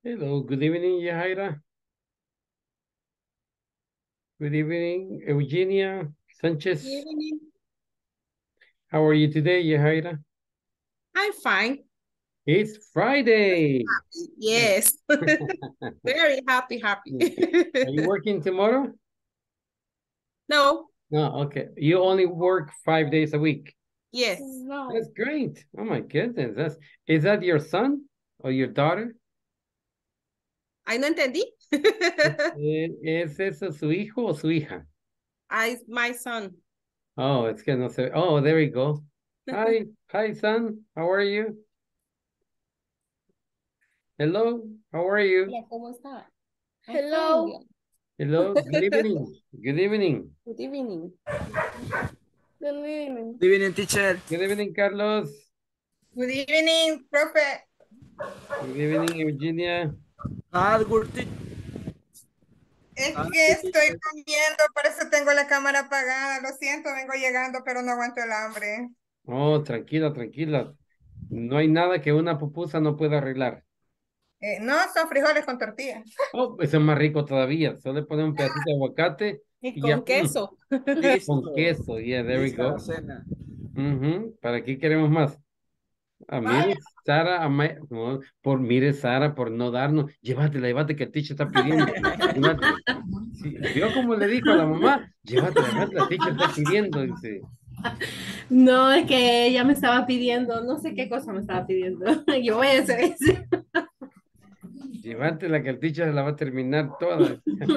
Hello, good evening, Yahaira. Good evening, Eugenia Sanchez. Evening. How are you today, Yahaira? I'm fine. It's Friday. Yes. Very happy. Are you working tomorrow? No. No, okay. You only work 5 days a week. Yes. No. That's great. Oh my goodness. Is that your son or your daughter? Ay, no entendí. ¿Es eso su hijo o su hija? My son. Oh, es que no sé. Oh, there we go. Hi, son. How are you? Hello, how are you? Hola, ¿cómo está? Hello. Hello, good evening. Good evening. Good evening. Good evening. Good evening, teacher. Good evening, Carlos. Good evening, profe. Good evening, Eugenia. Good teacher. Es que estoy comiendo, por eso tengo la cámara apagada. Lo siento, vengo llegando, pero no aguanto el hambre. Oh, tranquila, tranquila. No hay nada que una pupusa no pueda arreglar. No, son frijoles con tortilla. Oh, eso es más rico todavía. Solo le pone un pedacito de aguacate Y y ya, con queso. con Listo. queso. Yeah, there we Lista la go. cena. ¿Para qué queremos más? Mire, Vaya. Sara, no, mire, Sara, por no darnos, llévate que el teacher está pidiendo. Llévatela. Sí, ¿vio cómo le dijo a la mamá? Llévatela, el teacher está pidiendo, dice. No, es que ella me estaba pidiendo, no sé qué cosa me estaba pidiendo. Yo voy a hacer eso. Llévatela que el teacher se la va a terminar toda.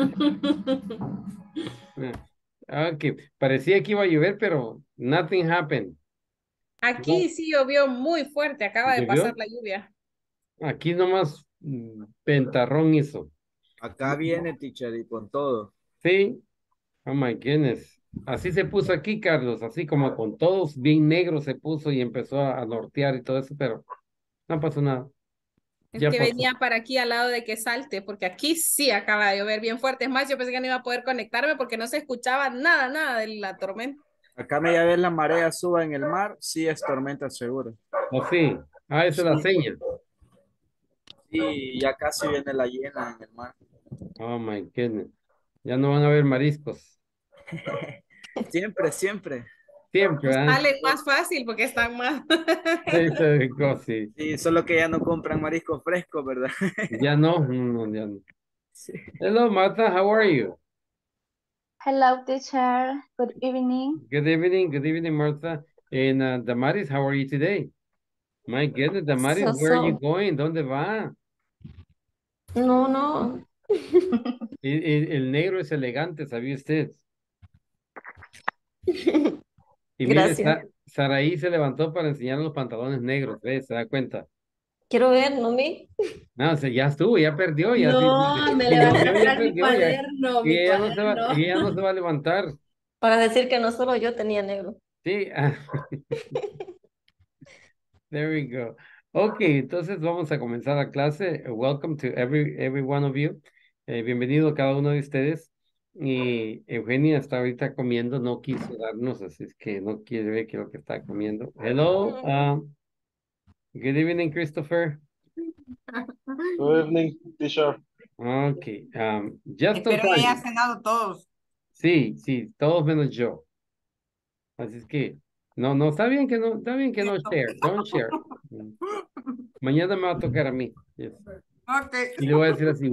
Ok, parecía que iba a llover, pero nothing happened. Aquí No, sí llovió muy fuerte, acaba de pasar ¿llovió? la lluvia. Aquí nomás pentarrón hizo. Acá viene, teacher, y con todo. Sí, oh my goodness. Así se puso aquí, Carlos, así como con todos bien negro se puso y empezó a nortear y todo eso, pero no pasó nada. Es Ya que pasó. venía para aquí al lado de que salte, porque aquí sí acaba de llover bien fuerte. Es más, yo pensé que no iba a poder conectarme porque no se escuchaba nada de la tormenta. Acá me ya ves la marea suba en el mar. Sí, es tormenta seguro. ¿O sí? Ah, esa es la Sí. seña. Sí, ya casi viene la llena en el mar. Oh my goodness. Ya no van a haber mariscos. Siempre. Siempre, Pues ¿ah? salen más fácil porque están más. Sí, sí. Sí, solo que ya no compran mariscos frescos, ¿verdad? Ya no, ya no. Sí. Hello, Martha, how are you? Hello, teacher. Good evening. Good evening, Martha. And Damaris, how are you today? My goodness, Damaris, So, where are you so. going? ¿Dónde va? No, no. El negro es elegante, ¿sabía usted? Y mire, Gracias. Saraí se levantó para enseñar los pantalones negros, ¿ves? ¿Se da cuenta? Quiero ver, ¿no vi? No, ya estuvo, ya perdió, ya No, me como levanté a vio, ya mirar perdió, ya. Y mi ella cuaderno, ya no se va a levantar. para decir que no solo yo tenía negro. Sí, there we go. Ok, entonces vamos a comenzar la clase. Welcome to every one of you. Bienvenido a cada uno de ustedes. Y Eugenia está ahorita comiendo, no quiso darnos, así es que no quiere ver qué es lo que está comiendo. Hello, good evening, Christopher. Good evening, teacher. Ok, just on Espero que hayan time. cenado todos. Sí, todos menos yo. Así es que, no, está bien que no Cierto. share, don't share. Mañana me va a tocar a mí. Yes. Ok. Y le voy a decir así,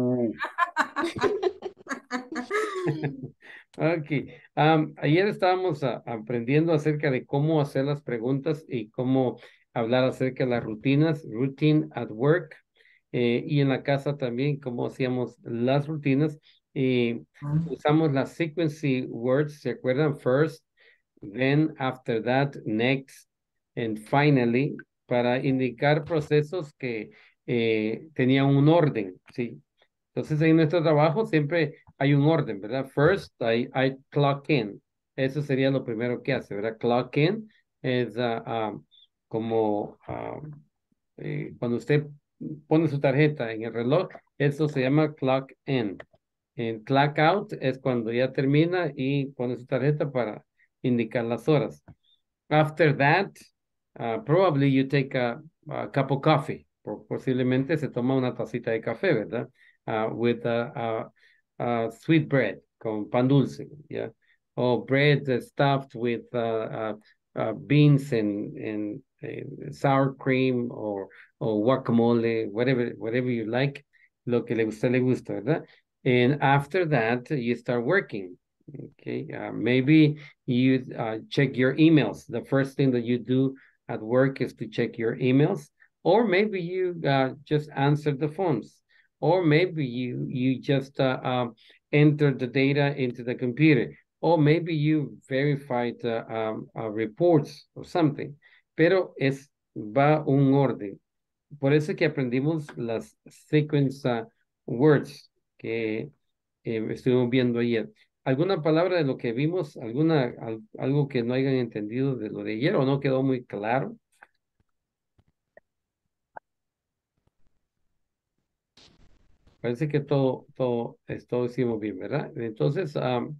Ok. Ayer estábamos aprendiendo acerca de cómo hacer las preguntas y cómo hablar acerca de las rutinas, routine at work, y en la casa también, cómo hacíamos las rutinas. Usamos las sequence words, ¿se acuerdan? First, then, after that, next, and finally, para indicar procesos que tenían un orden, ¿sí? Entonces, en nuestro trabajo siempre hay un orden, ¿verdad? First, I clock in. Eso sería lo primero que hace, ¿verdad? Clock in es como cuando usted pone su tarjeta en el reloj, eso se llama clock in. En clock out es cuando ya termina y pone su tarjeta para indicar las horas. After that, probably you take a cup of coffee. posiblemente se toma una tacita de café, ¿verdad? With sweet bread, con pan dulce, yeah. Or bread stuffed with beans and sour cream or guacamole, whatever you like, lo que le gusta, ¿verdad? And after that, you start working. Okay, maybe you check your emails. The first thing that you do at work is to check your emails, or maybe you just answer the phones, or maybe you just enter the data into the computer, or maybe you verified reports or something. Pero va un orden. Por eso que aprendimos las sequence words que estuvimos viendo ayer. ¿Alguna palabra de lo que vimos? Algo que no hayan entendido de lo de ayer o no quedó muy claro? Parece que todo hicimos bien, ¿verdad? Entonces,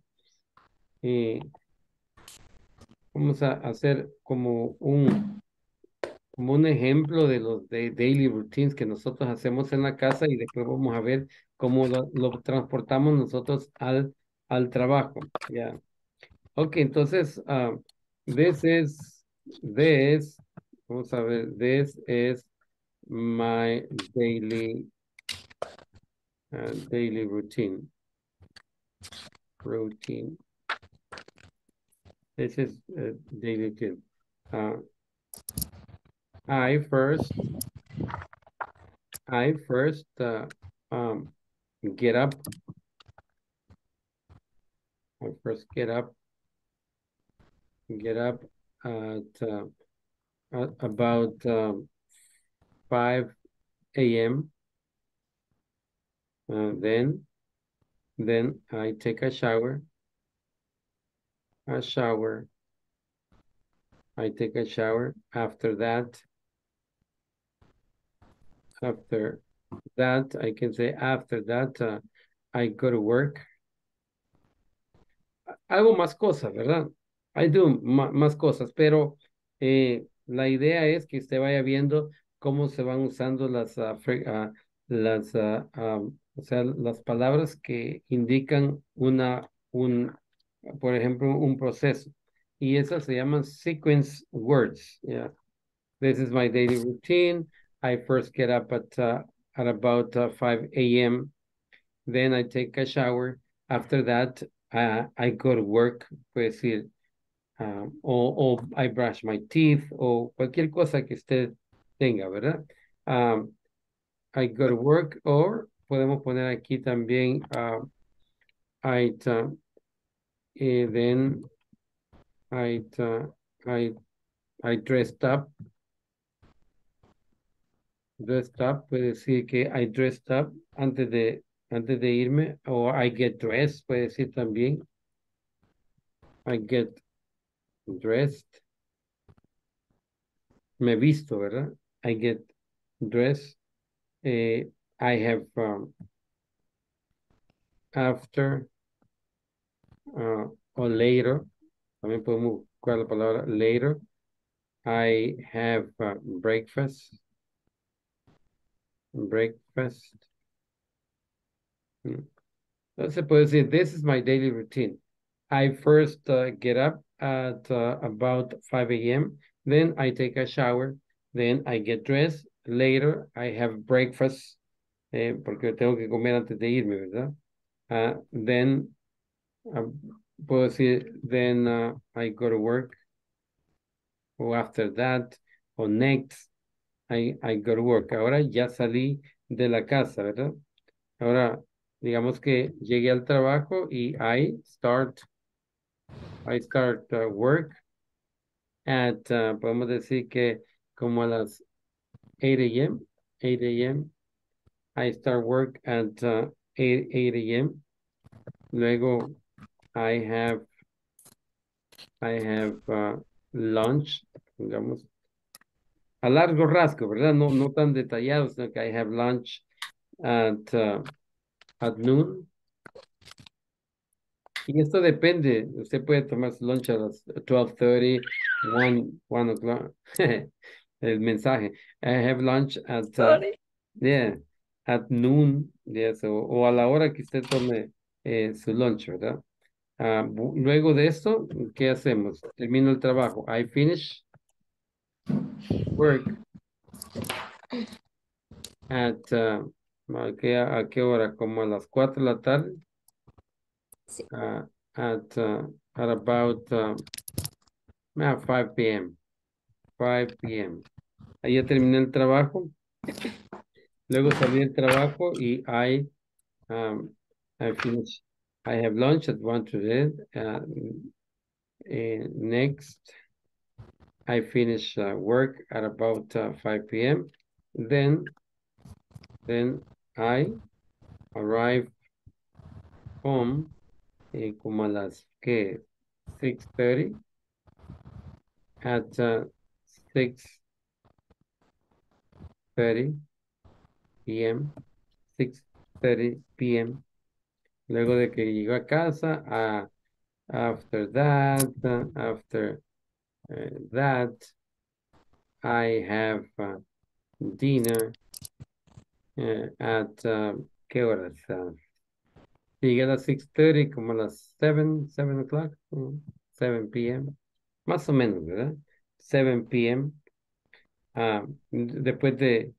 vamos a hacer como un ejemplo de los daily routines que nosotros hacemos en la casa y después vamos a ver cómo lo transportamos nosotros al trabajo. Ya. Ok, entonces, vamos a ver, this is my daily routine. This is daily routine. I first get up. I first get up at about 5 a.m. Then I take a shower. I take a shower. After that, I can say after that, I go to work. Hago más cosas, ¿verdad? I do más cosas, pero la idea es que usted vaya viendo cómo se van usando o sea, las palabras que indican por ejemplo, un proceso. Y esas se llaman sequence words. Yeah. This is my daily routine. I first get up at about 5 a.m. Then I take a shower. After that, I go to work, puede decir, o I brush my teeth, o cualquier cosa que usted tenga, ¿verdad? I go to work, or podemos poner aquí también, then I dressed up. Dressed up, puede decir que I dressed up antes de irme, o I get dressed, puede decir también. I get dressed. Me visto, ¿verdad? I get dressed. I have after or later. También podemos buscar la palabra later. I have breakfast. Entonces puede decir, this is my daily routine. I first get up at about 5 a.m. Then I take a shower. Then I get dressed. Later, I have breakfast. Porque tengo que comer antes de irme, ¿verdad? Then, puedo decir, then I go to work. Or after that, or next, I go to work. Ahora ya salí de la casa, ¿verdad? Ahora, digamos que llegué al trabajo y I start work at, podemos decir que como a las 8 a.m. I start work at 8 a.m. Luego I have lunch, digamos, a largo rasgo, ¿verdad? No tan detallado, sino que I have lunch at noon. Y esto depende. Usted puede tomar su lunch a las 12:30, 1 o'clock. el mensaje. I have lunch at, Sorry. yeah, at noon, yes, o a la hora que usted tome su lunch, ¿verdad? Luego de esto, ¿qué hacemos? Termino el trabajo. I finish work at, a qué hora? Como a las 4 de la tarde. Sí. At about 5 p.m. 5 p.m. Ahí ya terminé el trabajo. Luego salí del trabajo y I finish. I have lunch at 1 to next, I finish work at about 5 p.m. Then I arrive home como a las que 6:30 at 6:30 p.m. 6:30 p.m. Luego de que llego a casa, after that, I have dinner at ¿qué horas? Llegué a las 6:30, como a las 7 o'clock, 7 p.m. Más o menos, ¿verdad? 7 p.m. Después de,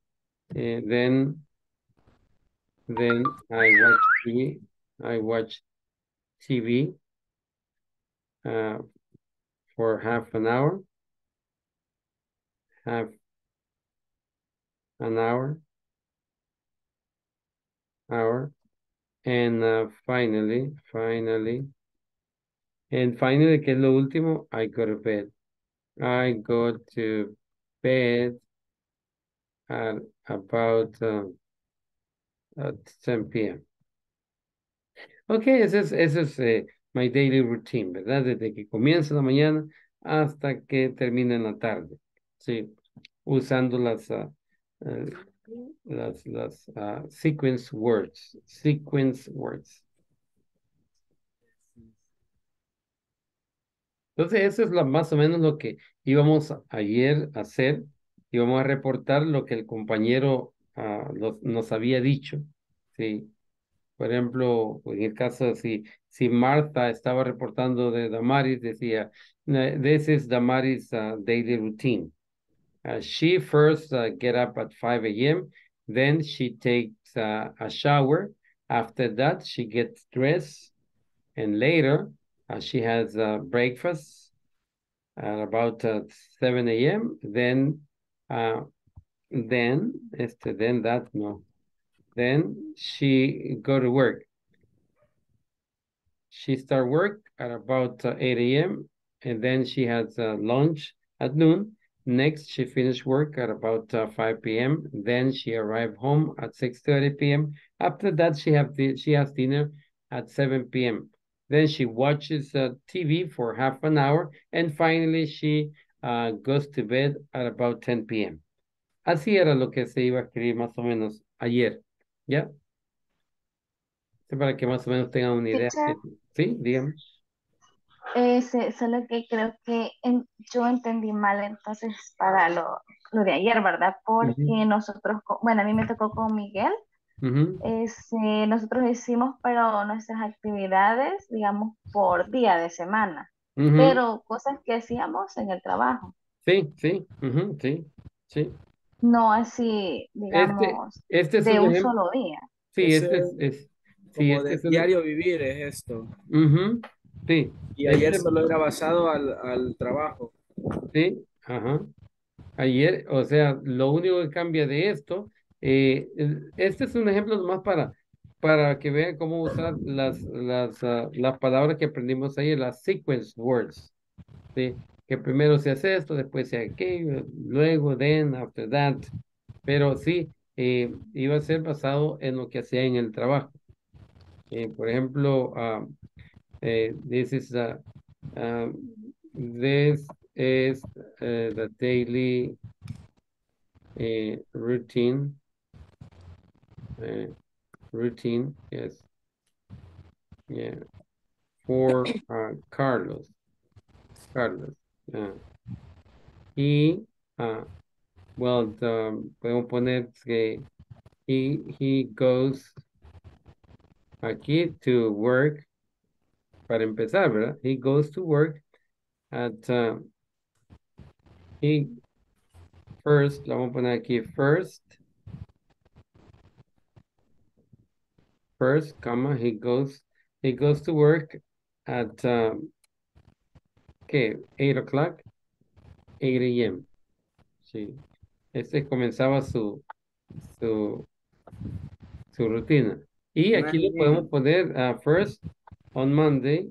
then I watch TV for half an hour, half an hour, and finally, que es lo último, I go to bed. I go to bed at about at 10 p.m. Ok, ese es my daily routine, ¿verdad? Desde que comienza la mañana hasta que termina en la tarde. Sí, usando eh, las sequence words. Sequence words. Entonces, eso es más o menos lo que íbamos ayer a hacer. Íbamos a reportar lo que el compañero nos había dicho. Sí. Por ejemplo, en el caso, si Martha estaba reportando de Damaris, decía, this is Damaris' daily routine. She first get up at 5 a.m., then she takes a shower. After that, she gets dressed, and later she has breakfast at about 7 a.m. Then she go to work. She start work at about 8 a.m. and then she has lunch at noon. Next, she finished work at about 5 p.m. Then she arrived home at 6:30 p.m. After that, she has dinner at 7 p.m. Then she watches TV for half an hour, and finally she goes to bed at about 10 p.m. Así era lo que se iba a escribir más o menos ayer, ¿ya? Para que más o menos tengan una idea. Teacher, Sí, dígame. solo que creo que yo entendí mal entonces para lo de ayer, ¿verdad? Porque nosotros, bueno, a mí me tocó con Miguel, Ujú, nosotros hicimos pero nuestras actividades, digamos, por día de semana, ujú. pero cosas que hacíamos en el trabajo, Sí, sí, ujú, sí, sí. no así, Este, digamos, este es de un un ejemplo. solo día. Sí, Ese sí, como este de es diario vivir es esto. ujú, sí, Y ayer este, solo era basado al trabajo. sí, ajá. Ayer, o sea, lo único que cambia de esto, este es un ejemplo nomás para que vean cómo usar las palabras que aprendimos ayer, las sequence words, ¿sí? Que primero se hace esto, después se hace aquello, luego, then, after that, pero sí, iba a ser basado en lo que hacía en el trabajo. Por ejemplo, this is this is the daily routine, uh, yes, yeah, for Carlos. Uh, he Well, podemos poner que he goes aquí to work, para empezar, ¿verdad? He goes to work at, he first, lo vamos a poner aquí, first, comma, he goes to work at, ¿qué? 8 o'clock, 8 a.m. Sí. Este comenzaba su, su rutina. Y aquí le podemos poner first on Monday,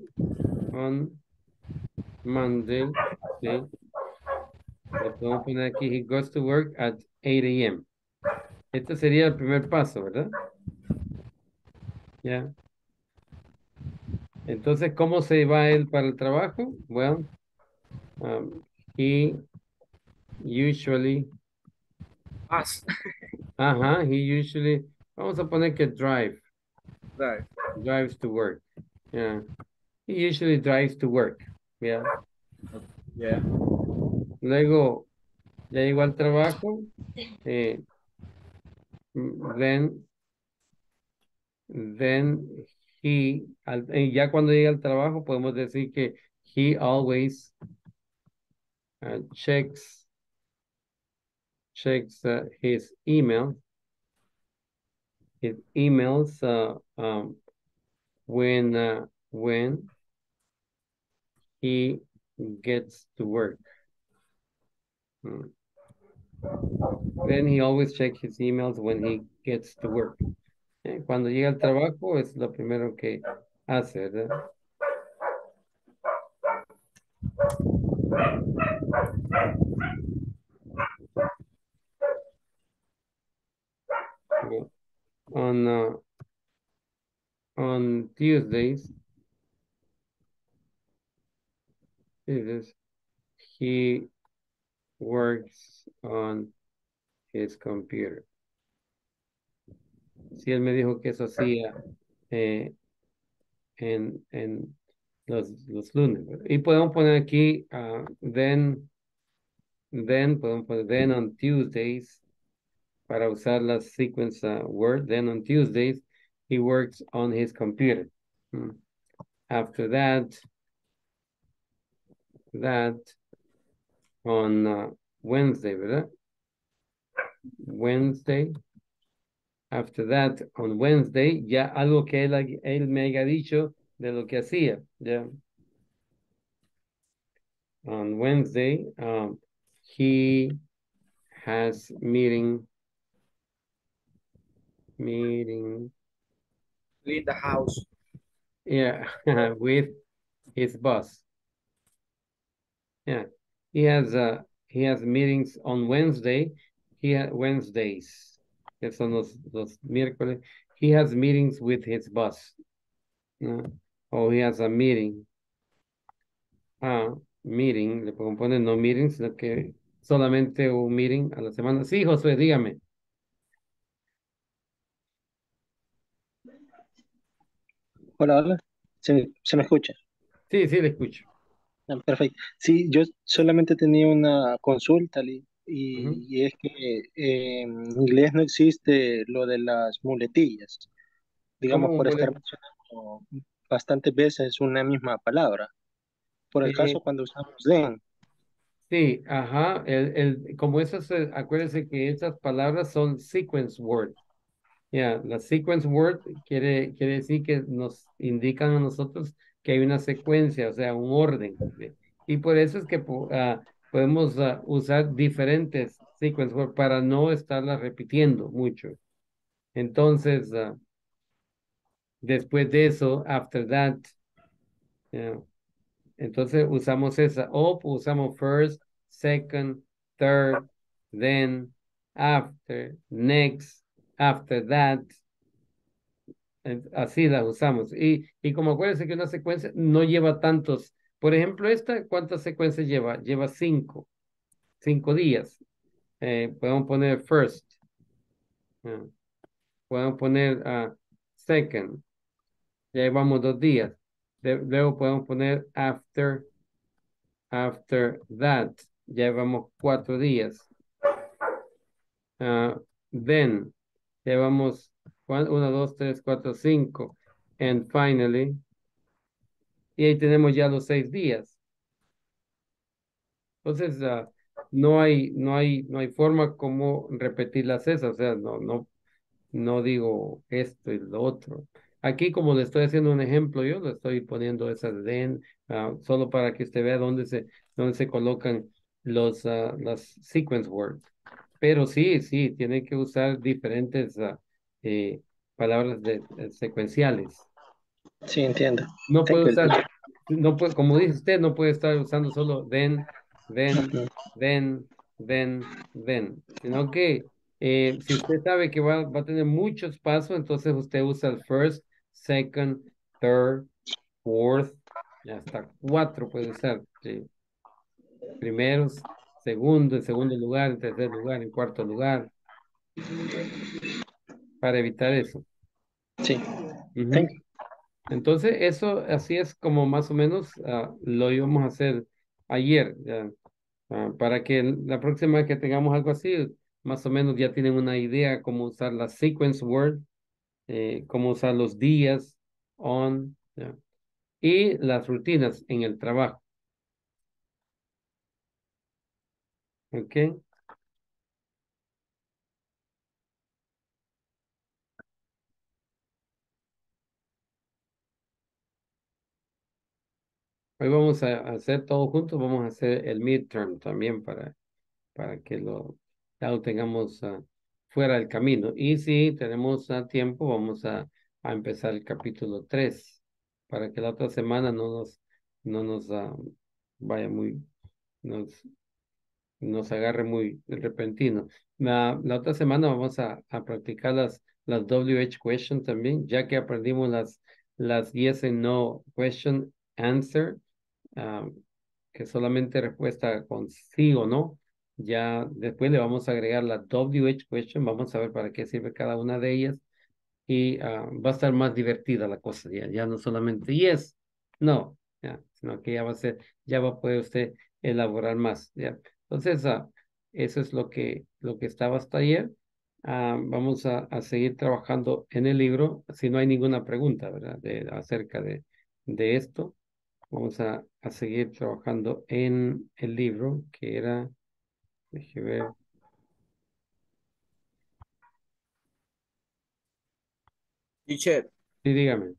¿sí? Le podemos poner aquí, he goes to work at 8 a.m. Este sería el primer paso, ¿verdad? Ya. Entonces, ¿cómo se va él para el trabajo? Well, he usually, Paz. he usually, vamos a poner que Right. drives to work. Yeah. He usually drives to work. Yeah. Yeah. Luego, ya llegó al trabajo, then ya cuando llega al trabajo podemos decir que he always checks his emails when he gets to work. Then he always checks his emails when he gets to work. Cuando llega al trabajo es lo primero que hace, ¿verdad? Well, on Tuesdays, he works on his computer. Sí, él me dijo que eso hacía en los lunes, ¿verdad? Y podemos poner aquí, podemos poner then on Tuesdays, para usar la sequence word, then on Tuesdays, he works on his computer. After that on Wednesday, ¿verdad? Wednesday. After that, on Wednesday, ya algo que él me haya dicho de lo que hacía, ya. On Wednesday, he has meeting. Clean the house. Yeah, with his boss. Yeah, he has meetings on Wednesday. Wednesdays, que son los miércoles. He has meetings with his boss. Or he has a meeting. Meeting, le puedo poner no meetings, sino que solamente un meeting a la semana. Sí, Josué, dígame. Hola, hola. ¿Se me escucha? Sí, le escucho. Perfecto. Sí, yo solamente tenía una consulta, Ujú. y es que en inglés no existe lo de las muletillas, ¿Cómo digamos, un por estar boleto? mencionando bastantes veces una misma palabra. Por el Eh, caso cuando usamos then, sí, como esas, acuérdense que esas palabras son sequence word. Ya, la sequence word quiere decir que nos indican a nosotros que hay una secuencia, o sea, un orden. ¿Sí? Y por eso es que podemos usar diferentes sequence word para no estarlas repitiendo mucho. Entonces, después de eso, after that, ya, entonces usamos esa, o usamos first, second, third, then, after, next, after that. Así las usamos. Y como acuérdense que una secuencia no lleva tantos. Por ejemplo, esta, ¿cuántas secuencias lleva? Lleva 5 días. Podemos poner first. ah, Podemos poner second. Ya llevamos 2 días. Luego podemos poner after that. Ya llevamos 4 días. Then, llevamos 1, 2, 3, 4, 5. And finally, y ahí tenemos ya los 6 días. Entonces, no hay forma como repetir las esas, o sea, no digo esto y lo otro. Aquí, como le estoy haciendo un ejemplo, yo le estoy poniendo esas then, solo para que usted vea dónde se colocan las sequence words. Pero sí, tiene que usar diferentes palabras secuenciales. Sí, entiendo. No Thank puede you, usar, teacher. no puede, como dice usted, no puede estar usando solo then, Ujú. then, sino que si usted sabe que va a tener muchos pasos, entonces usted usa el first, second, third, fourth, y hasta 4 puede usar. Sí. Primeros, segundo, en segundo lugar, en tercer lugar, en cuarto lugar, para evitar eso. Sí, thank Ujú. you. Entonces, eso así es como más o menos lo íbamos a hacer ayer, ya. Para que la próxima vez que tengamos algo así, más o menos ya tienen una idea cómo usar la sequence word, cómo usar los días, on, ya, y las rutinas en el trabajo. ¿Ok? Hoy vamos a hacer todo juntos, vamos a hacer el midterm también para que ya lo tengamos fuera del camino. Y si tenemos tiempo, vamos a empezar el capítulo 3 para que la otra semana no nos vaya nos, nos agarre muy repentino. La otra semana vamos a practicar las WH question también, ya que aprendimos las yes and no question answer, ah, que solamente respuesta con sí o no. Ya después le vamos a agregar la WH question, vamos a ver para qué sirve cada una de ellas y va a estar más divertida la cosa, ya no solamente yes, no, ya, sino que ya va a poder usted elaborar más, ya. Entonces, eso es lo que estaba hasta ayer. Vamos a seguir trabajando en el libro, si no hay ninguna pregunta, ¿verdad? Acerca de esto, vamos a seguir trabajando en el libro, que era, déjeme ver, Teacher, sí, dígame.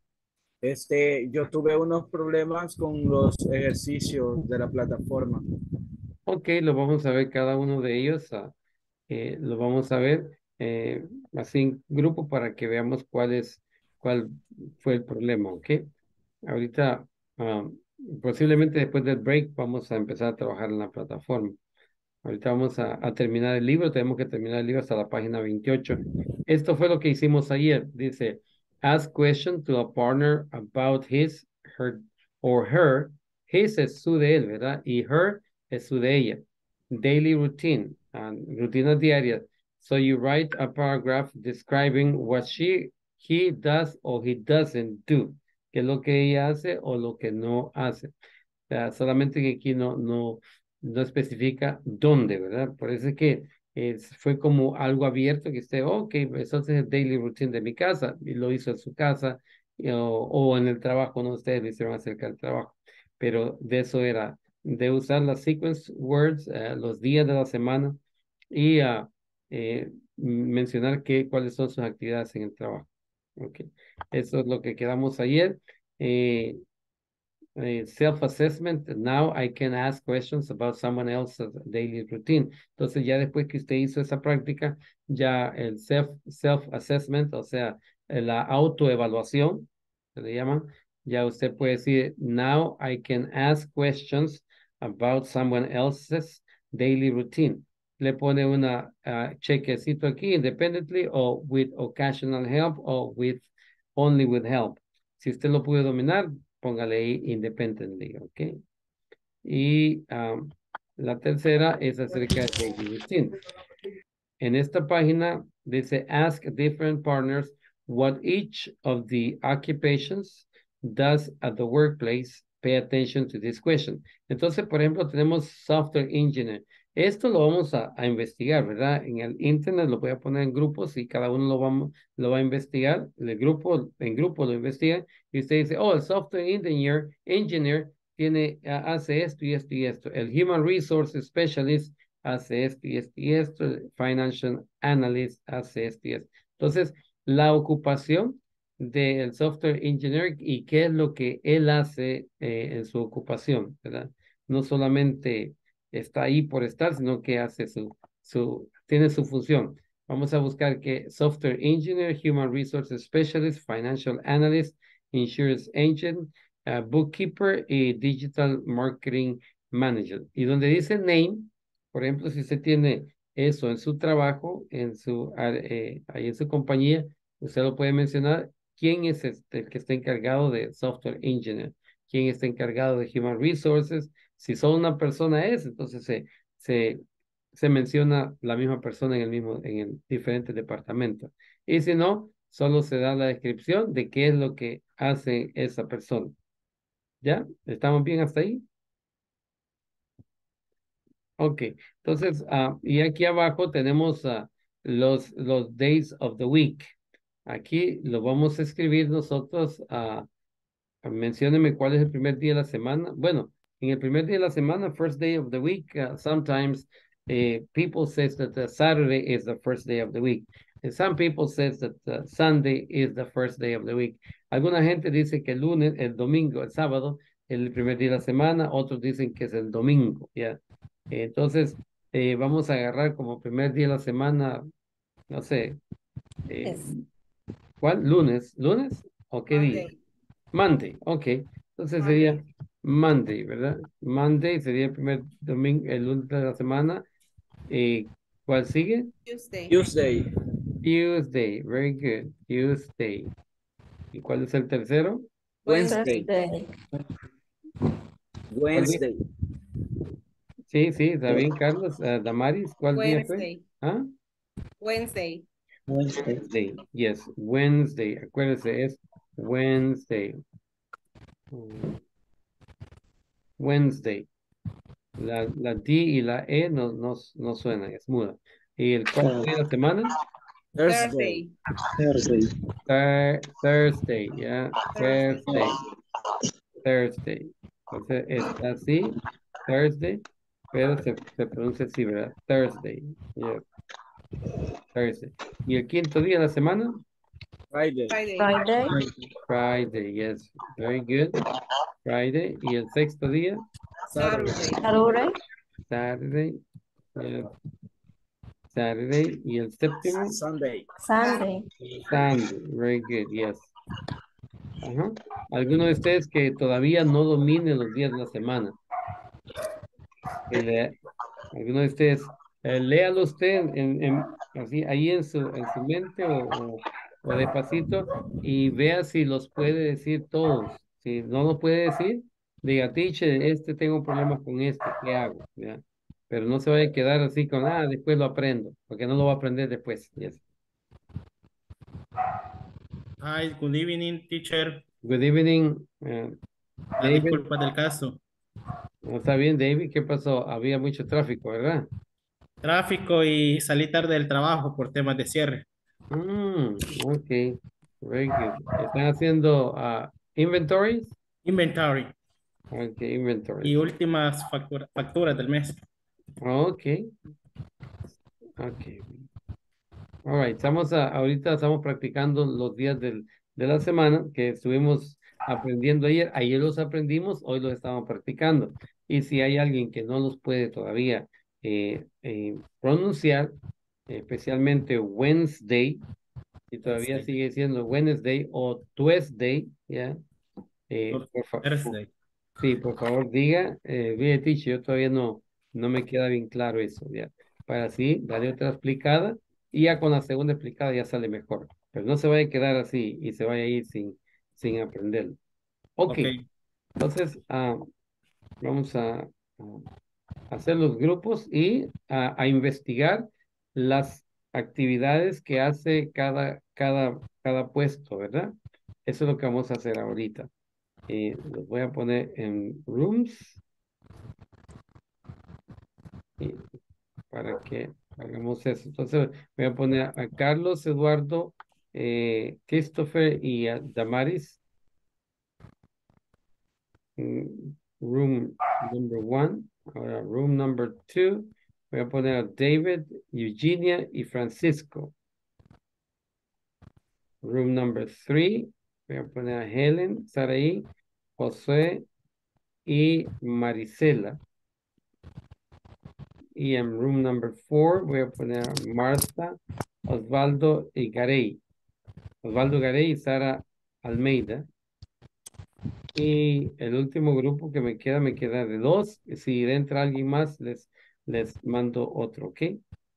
yo tuve unos problemas con los ejercicios de la plataforma. Ok, lo vamos a ver cada uno de ellos. Lo vamos a ver así en grupo para que veamos cuál fue el problema, ¿ok? Ahorita, ah, posiblemente después del break, vamos a empezar a trabajar en la plataforma. Ahorita vamos a terminar el libro, tenemos que terminar el libro hasta la página 28. Esto fue lo que hicimos ayer. Dice, ask question to a partner about his, her, or her. His es su de él, ¿verdad? Y her es su de ella. Daily routine, rutinas diarias. So you write a paragraph describing what he does or he doesn't do. ¿Qué es lo que ella hace o lo que no hace? Sea, solamente que aquí no especifica dónde, ¿verdad? Por eso es que fue como algo abierto que usted, ok, pues, entonces es el daily routine de mi casa, y lo hizo en su casa, o en el trabajo, no ustedes lo hicieron acerca del trabajo, pero de eso era, de usar las sequence words, los días de la semana, y mencionar cuáles son sus actividades en el trabajo. Ok, eso es lo que quedamos ayer. Eh, Self-assessment, now I can ask questions about someone else's daily routine. Entonces, ya después que usted hizo esa práctica, ya el self-assessment, o sea, la autoevaluación, se le llama, ya usted puede decir, now I can ask questions about someone else's daily routine. Le pone una chequecito aquí, independently, o with occasional help, o only with help. Si usted lo puede dominar, póngale ahí independently, ¿ok? Y la tercera es acerca de daily routine. En esta página dice ask different partners what each of the occupations does at the workplace. Pay attention to this question. Entonces, por ejemplo, tenemos software engineer. Esto lo vamos a investigar, ¿verdad? En el internet lo voy a poner en grupos y cada uno lo va a investigar. En grupo lo investigan y usted dice, oh, el software engineer tiene, hace esto y esto y esto. El human resource specialist hace esto y esto y esto. El financial analyst hace esto y esto. Entonces, la ocupación del software engineer y qué es lo que él hace en su ocupación, ¿verdad? No solamente está ahí por estar, sino que hace tiene su función. Vamos a buscar que Software Engineer, Human Resources Specialist, Financial Analyst, Insurance Agent, Bookkeeper y Digital Marketing Manager. Y donde dice Name, por ejemplo, si usted tiene eso en su trabajo, ahí en su compañía, usted lo puede mencionar. ¿Quién es el que está encargado de Software Engineer? ¿Quién está encargado de Human Resources? Si solo una persona es, entonces se menciona la misma persona en el diferente departamento. Y si no, solo se da la descripción de qué es lo que hace esa persona. ¿Ya? ¿Estamos bien hasta ahí? Ok, entonces, y aquí abajo tenemos los days of the week. Aquí lo vamos a escribir nosotros. Mencióneme cuál es el primer día de la semana. Bueno, en el primer día de la semana, first day of the week, sometimes people says that Saturday is the first day of the week. And some people says that Sunday is the first day of the week. Alguna gente dice que el lunes, el domingo, el sábado, el primer día de la semana. Otros dicen que es el domingo, ¿ya? Entonces, vamos a agarrar como primer día de la semana, no sé, ¿cuál? ¿Lunes? ¿Lunes? ¿O qué día? Monday, ok. Entonces sería Monday, ¿verdad? Monday sería el primer domingo, el lunes de la semana. ¿Cuál sigue? Tuesday. Tuesday. Tuesday, very good. Tuesday. ¿Y cuál es el tercero? Wednesday. Thursday. ¿Cuál día? Wednesday. Sí, sí, está bien, Carlos. Damaris, ¿cuál día fue? Wednesday. ¿Ah? Wednesday. Wednesday, yes, Wednesday. Acuérdese, es Wednesday. Wednesday. La D y la E no suenan, es muda. ¿Y el cuarto día de la semana? Thursday. Thursday. Thursday, ya. Thursday. Thursday. Entonces está así, Thursday, pero se pronuncia así, ¿verdad? Thursday. Yeah. Thursday. ¿Y el quinto día de la semana? Friday. Friday. Friday. Friday, yes. Very good. Friday. ¿Y el sexto día? Saturday. Saturday. Saturday. Yeah. Saturday. ¿Y el séptimo? Sunday. Sunday. Sunday. Very good, yes. Ajá. ¿Alguno de ustedes que todavía no domine los días de la semana? ¿Alguno de ustedes, léalo usted así, ahí en su mente o despacito y vea si los puede decir todos. Si no los puede decir, diga, teacher, tengo problemas con ¿qué hago? ¿Ya? Pero no se vaya a quedar así con, después lo aprendo, porque no lo va a aprender después. Yes. Hi, good evening, teacher. Good evening, David. Disculpa del caso. No está bien, David, ¿qué pasó? Había mucho tráfico, ¿verdad? Tráfico y salí tarde del trabajo por temas de cierre. Ok, very good. ¿Están haciendo inventories? Inventory Ok, inventories. y últimas facturas del mes. Ok, ok. All right, ahorita estamos practicando los días de la semana que estuvimos aprendiendo ayer. Ayer los aprendimos, hoy los estamos practicando. Y si hay alguien que no los puede todavía pronunciar, especialmente Wednesday, y todavía Wednesday. sigue siendo Wednesday o Tuesday, ¿ya? Thursday. Sí, por favor, diga, mire, teacher, yo todavía no me queda bien claro eso, ¿ya? Para así darle otra explicada y ya con la segunda explicada ya sale mejor. Pero no se vaya a quedar así y se vaya a ir sin aprenderlo. Ok, Ok. entonces vamos a hacer los grupos y a investigar las actividades que hace cada puesto, ¿verdad? Eso es lo que vamos a hacer ahorita. Los voy a poner en rooms. para que hagamos eso. Entonces voy a poner a Carlos, Eduardo, Christopher y a Damaris. Room number one. Ahora room number two. Voy a poner a David, Eugenia y Francisco. Room number three. Voy a poner a Helen, Saraí, José y Marisela. Y en room number four voy a poner a Martha, Osvaldo y Garey. Osvaldo Garey y Sara Almeida. Y el último grupo que me queda de dos. Si entra alguien más, les mando otro, ¿ok?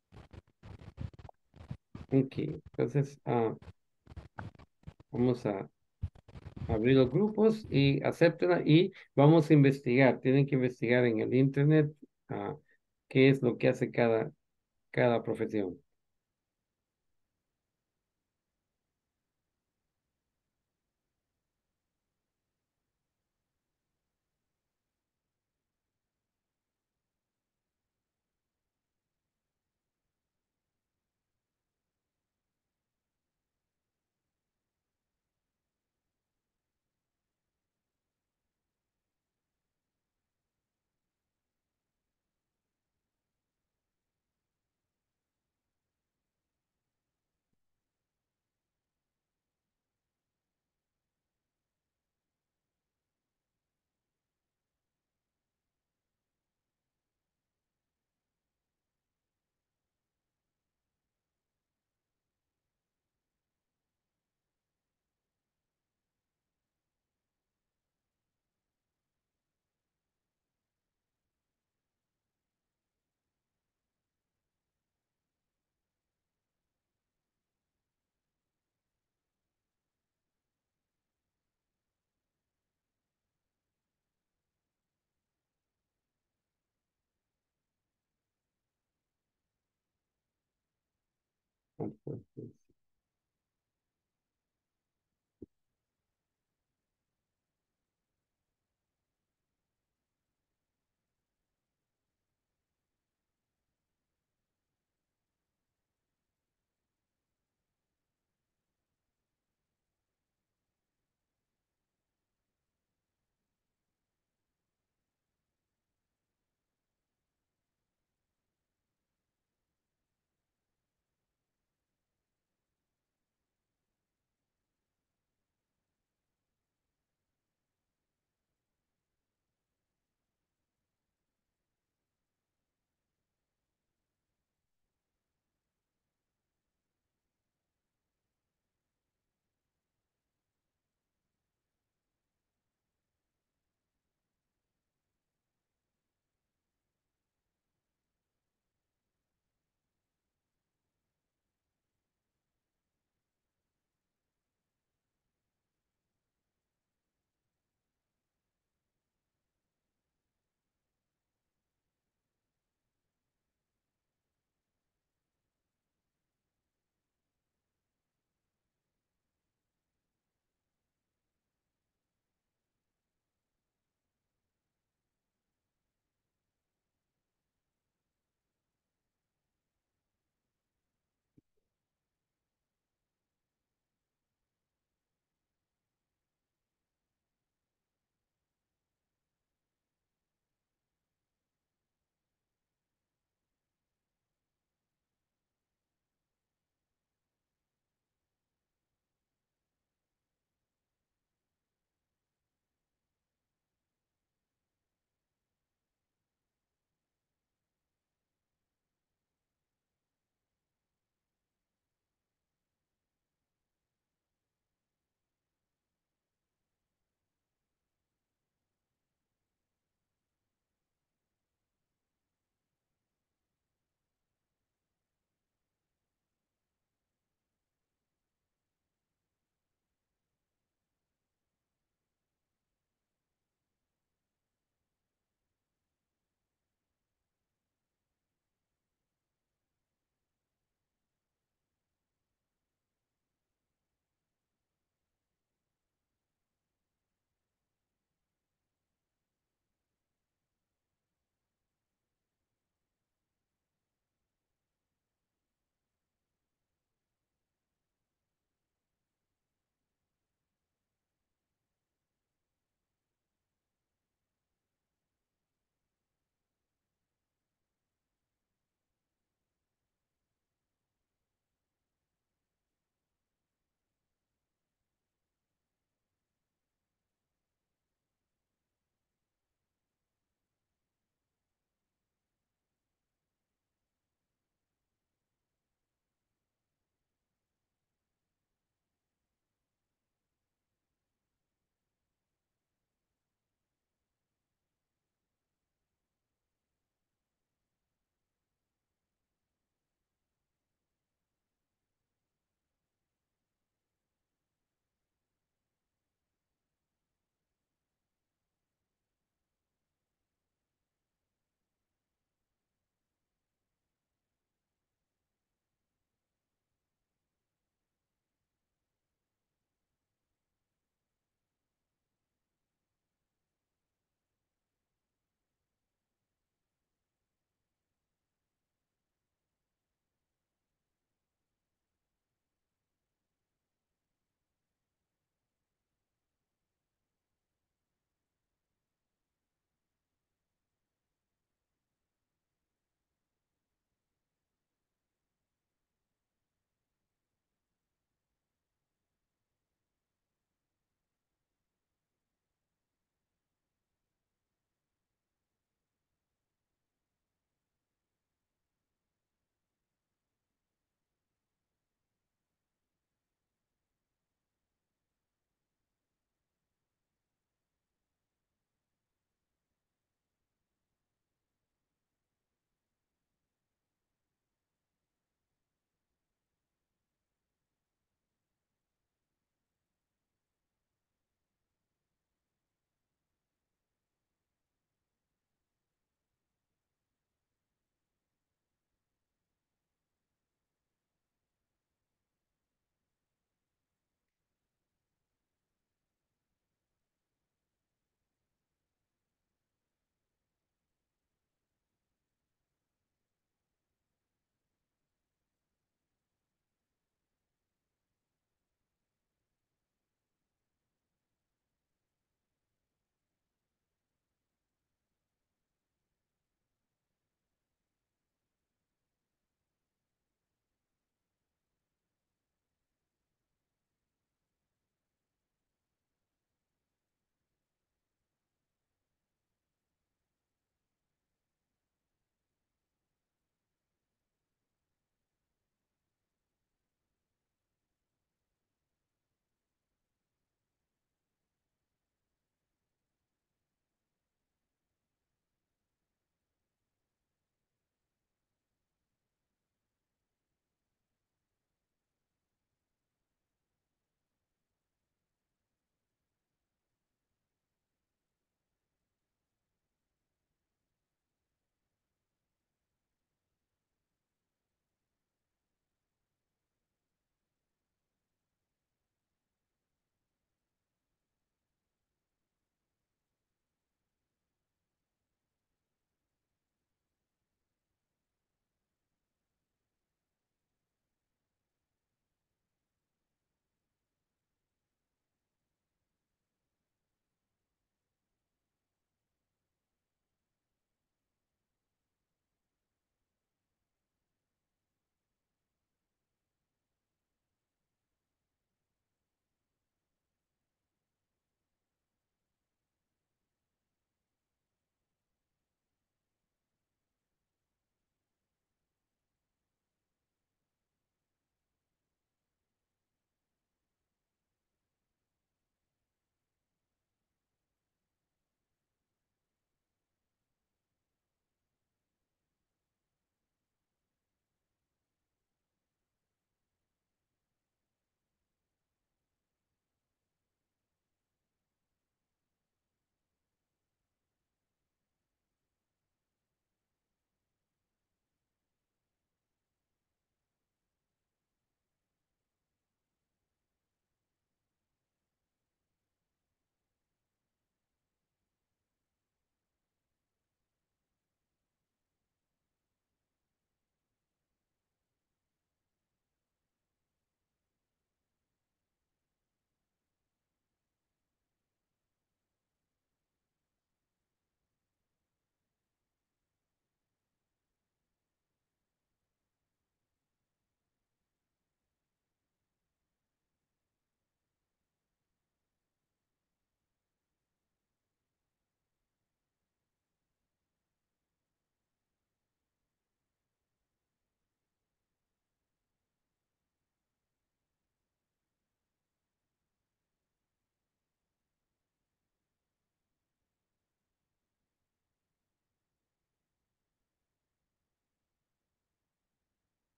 Ok, entonces vamos a abrir los grupos y acéptenla y vamos a investigar. Tienen que investigar en el internet qué es lo que hace cada profesión.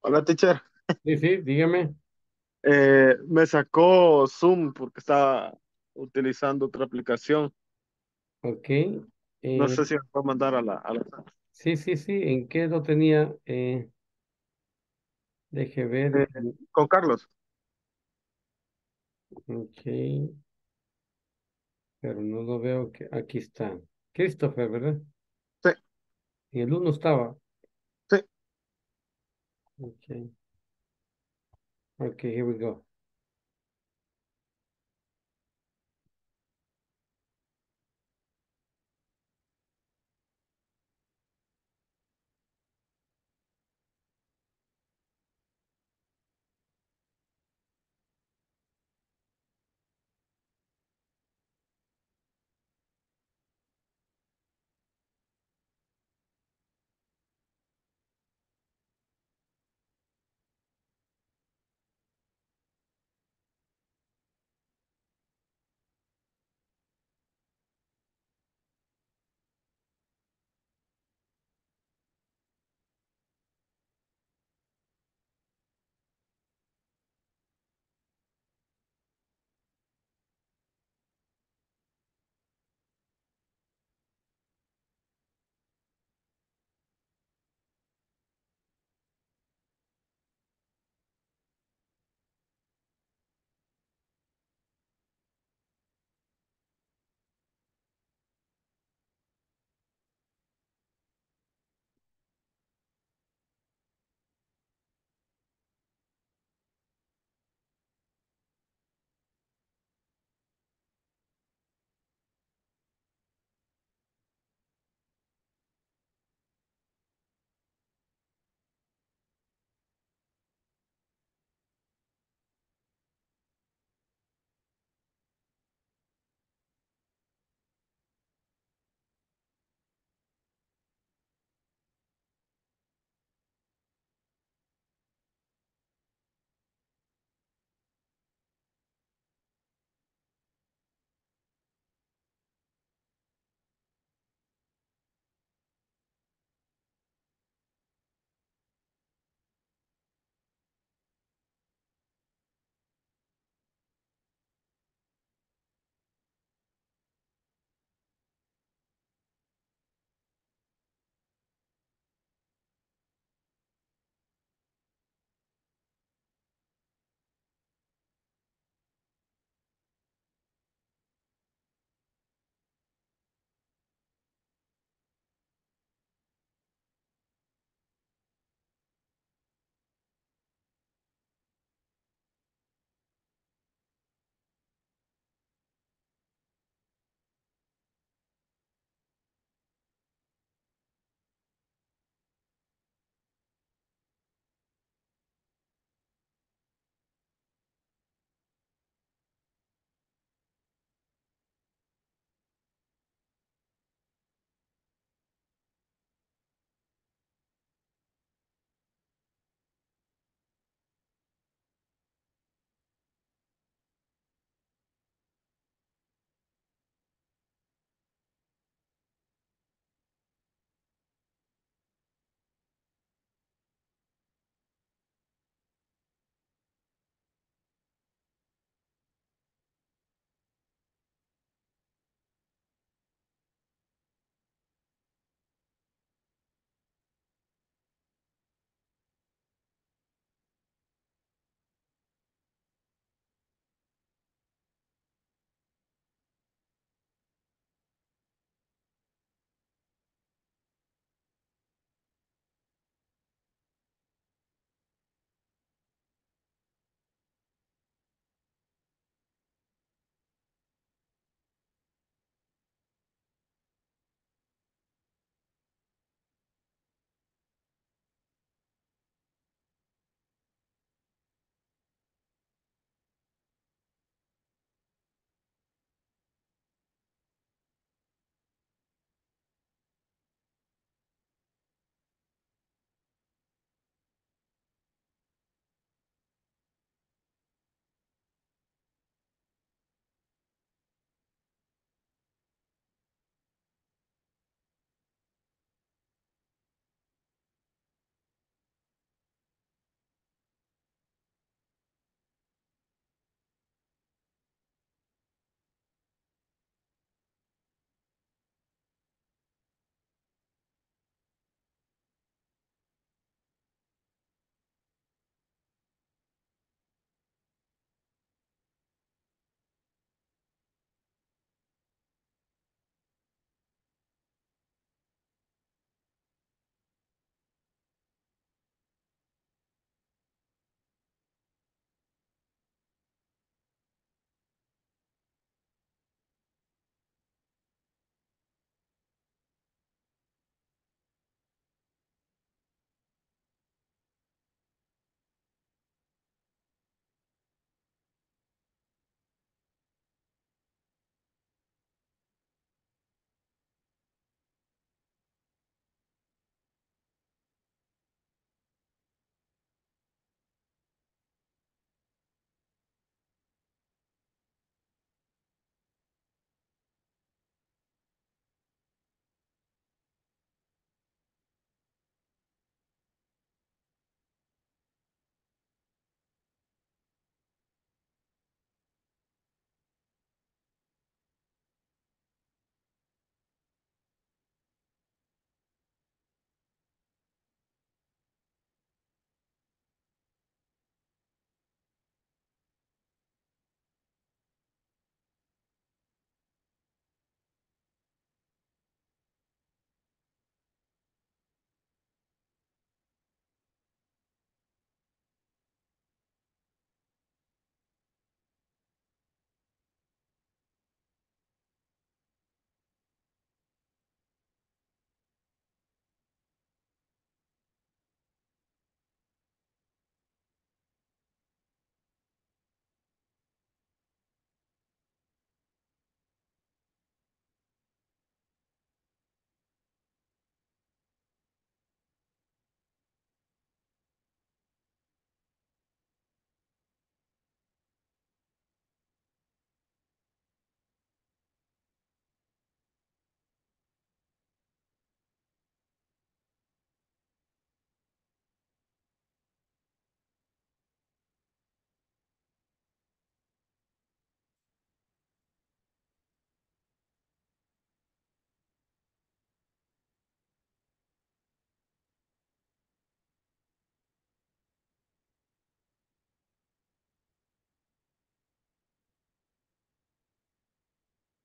Hola, teacher. Sí, sí, dígame. Me sacó Zoom porque estaba utilizando otra aplicación. Ok. No Eh, sé si me puedo mandar a la... sí, sí, sí. ¿En qué lo tenía? Deje ver. Eh, con Carlos. Ok. Pero no lo veo que aquí está. Christopher, ¿verdad? Sí, Y el uno estaba. sí. Ok. Ok, here we go.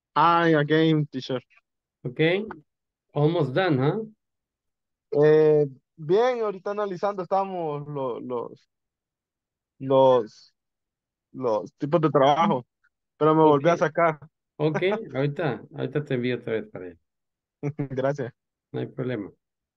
I again, teacher. Okay, almost done, huh? Eh, Bien, ahorita analizando estamos los, los tipos de trabajo, pero me volví a Okay, sacar. okay, ahorita te envío otra vez para allá. Gracias. No hay problema.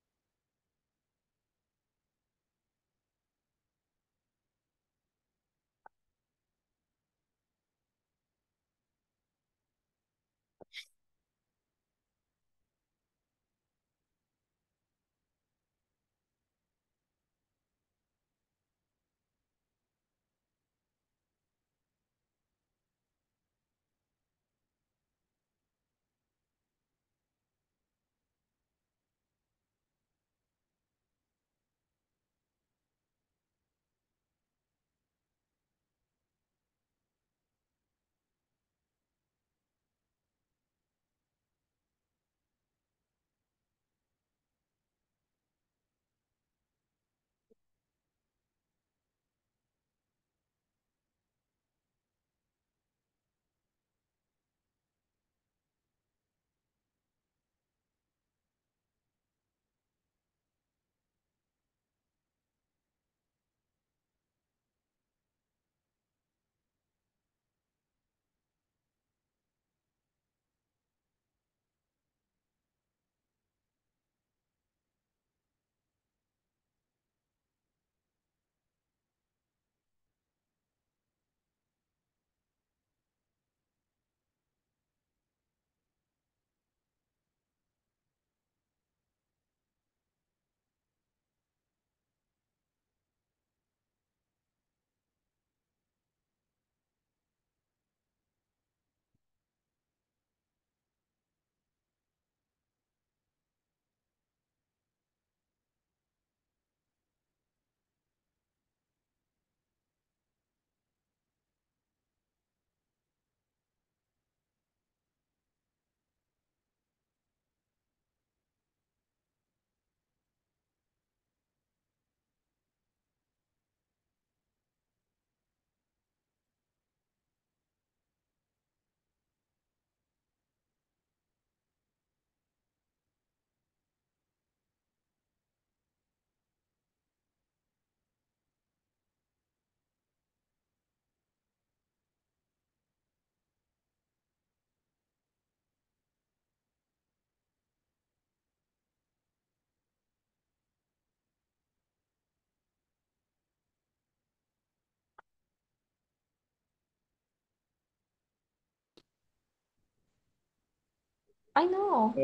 Ay, no.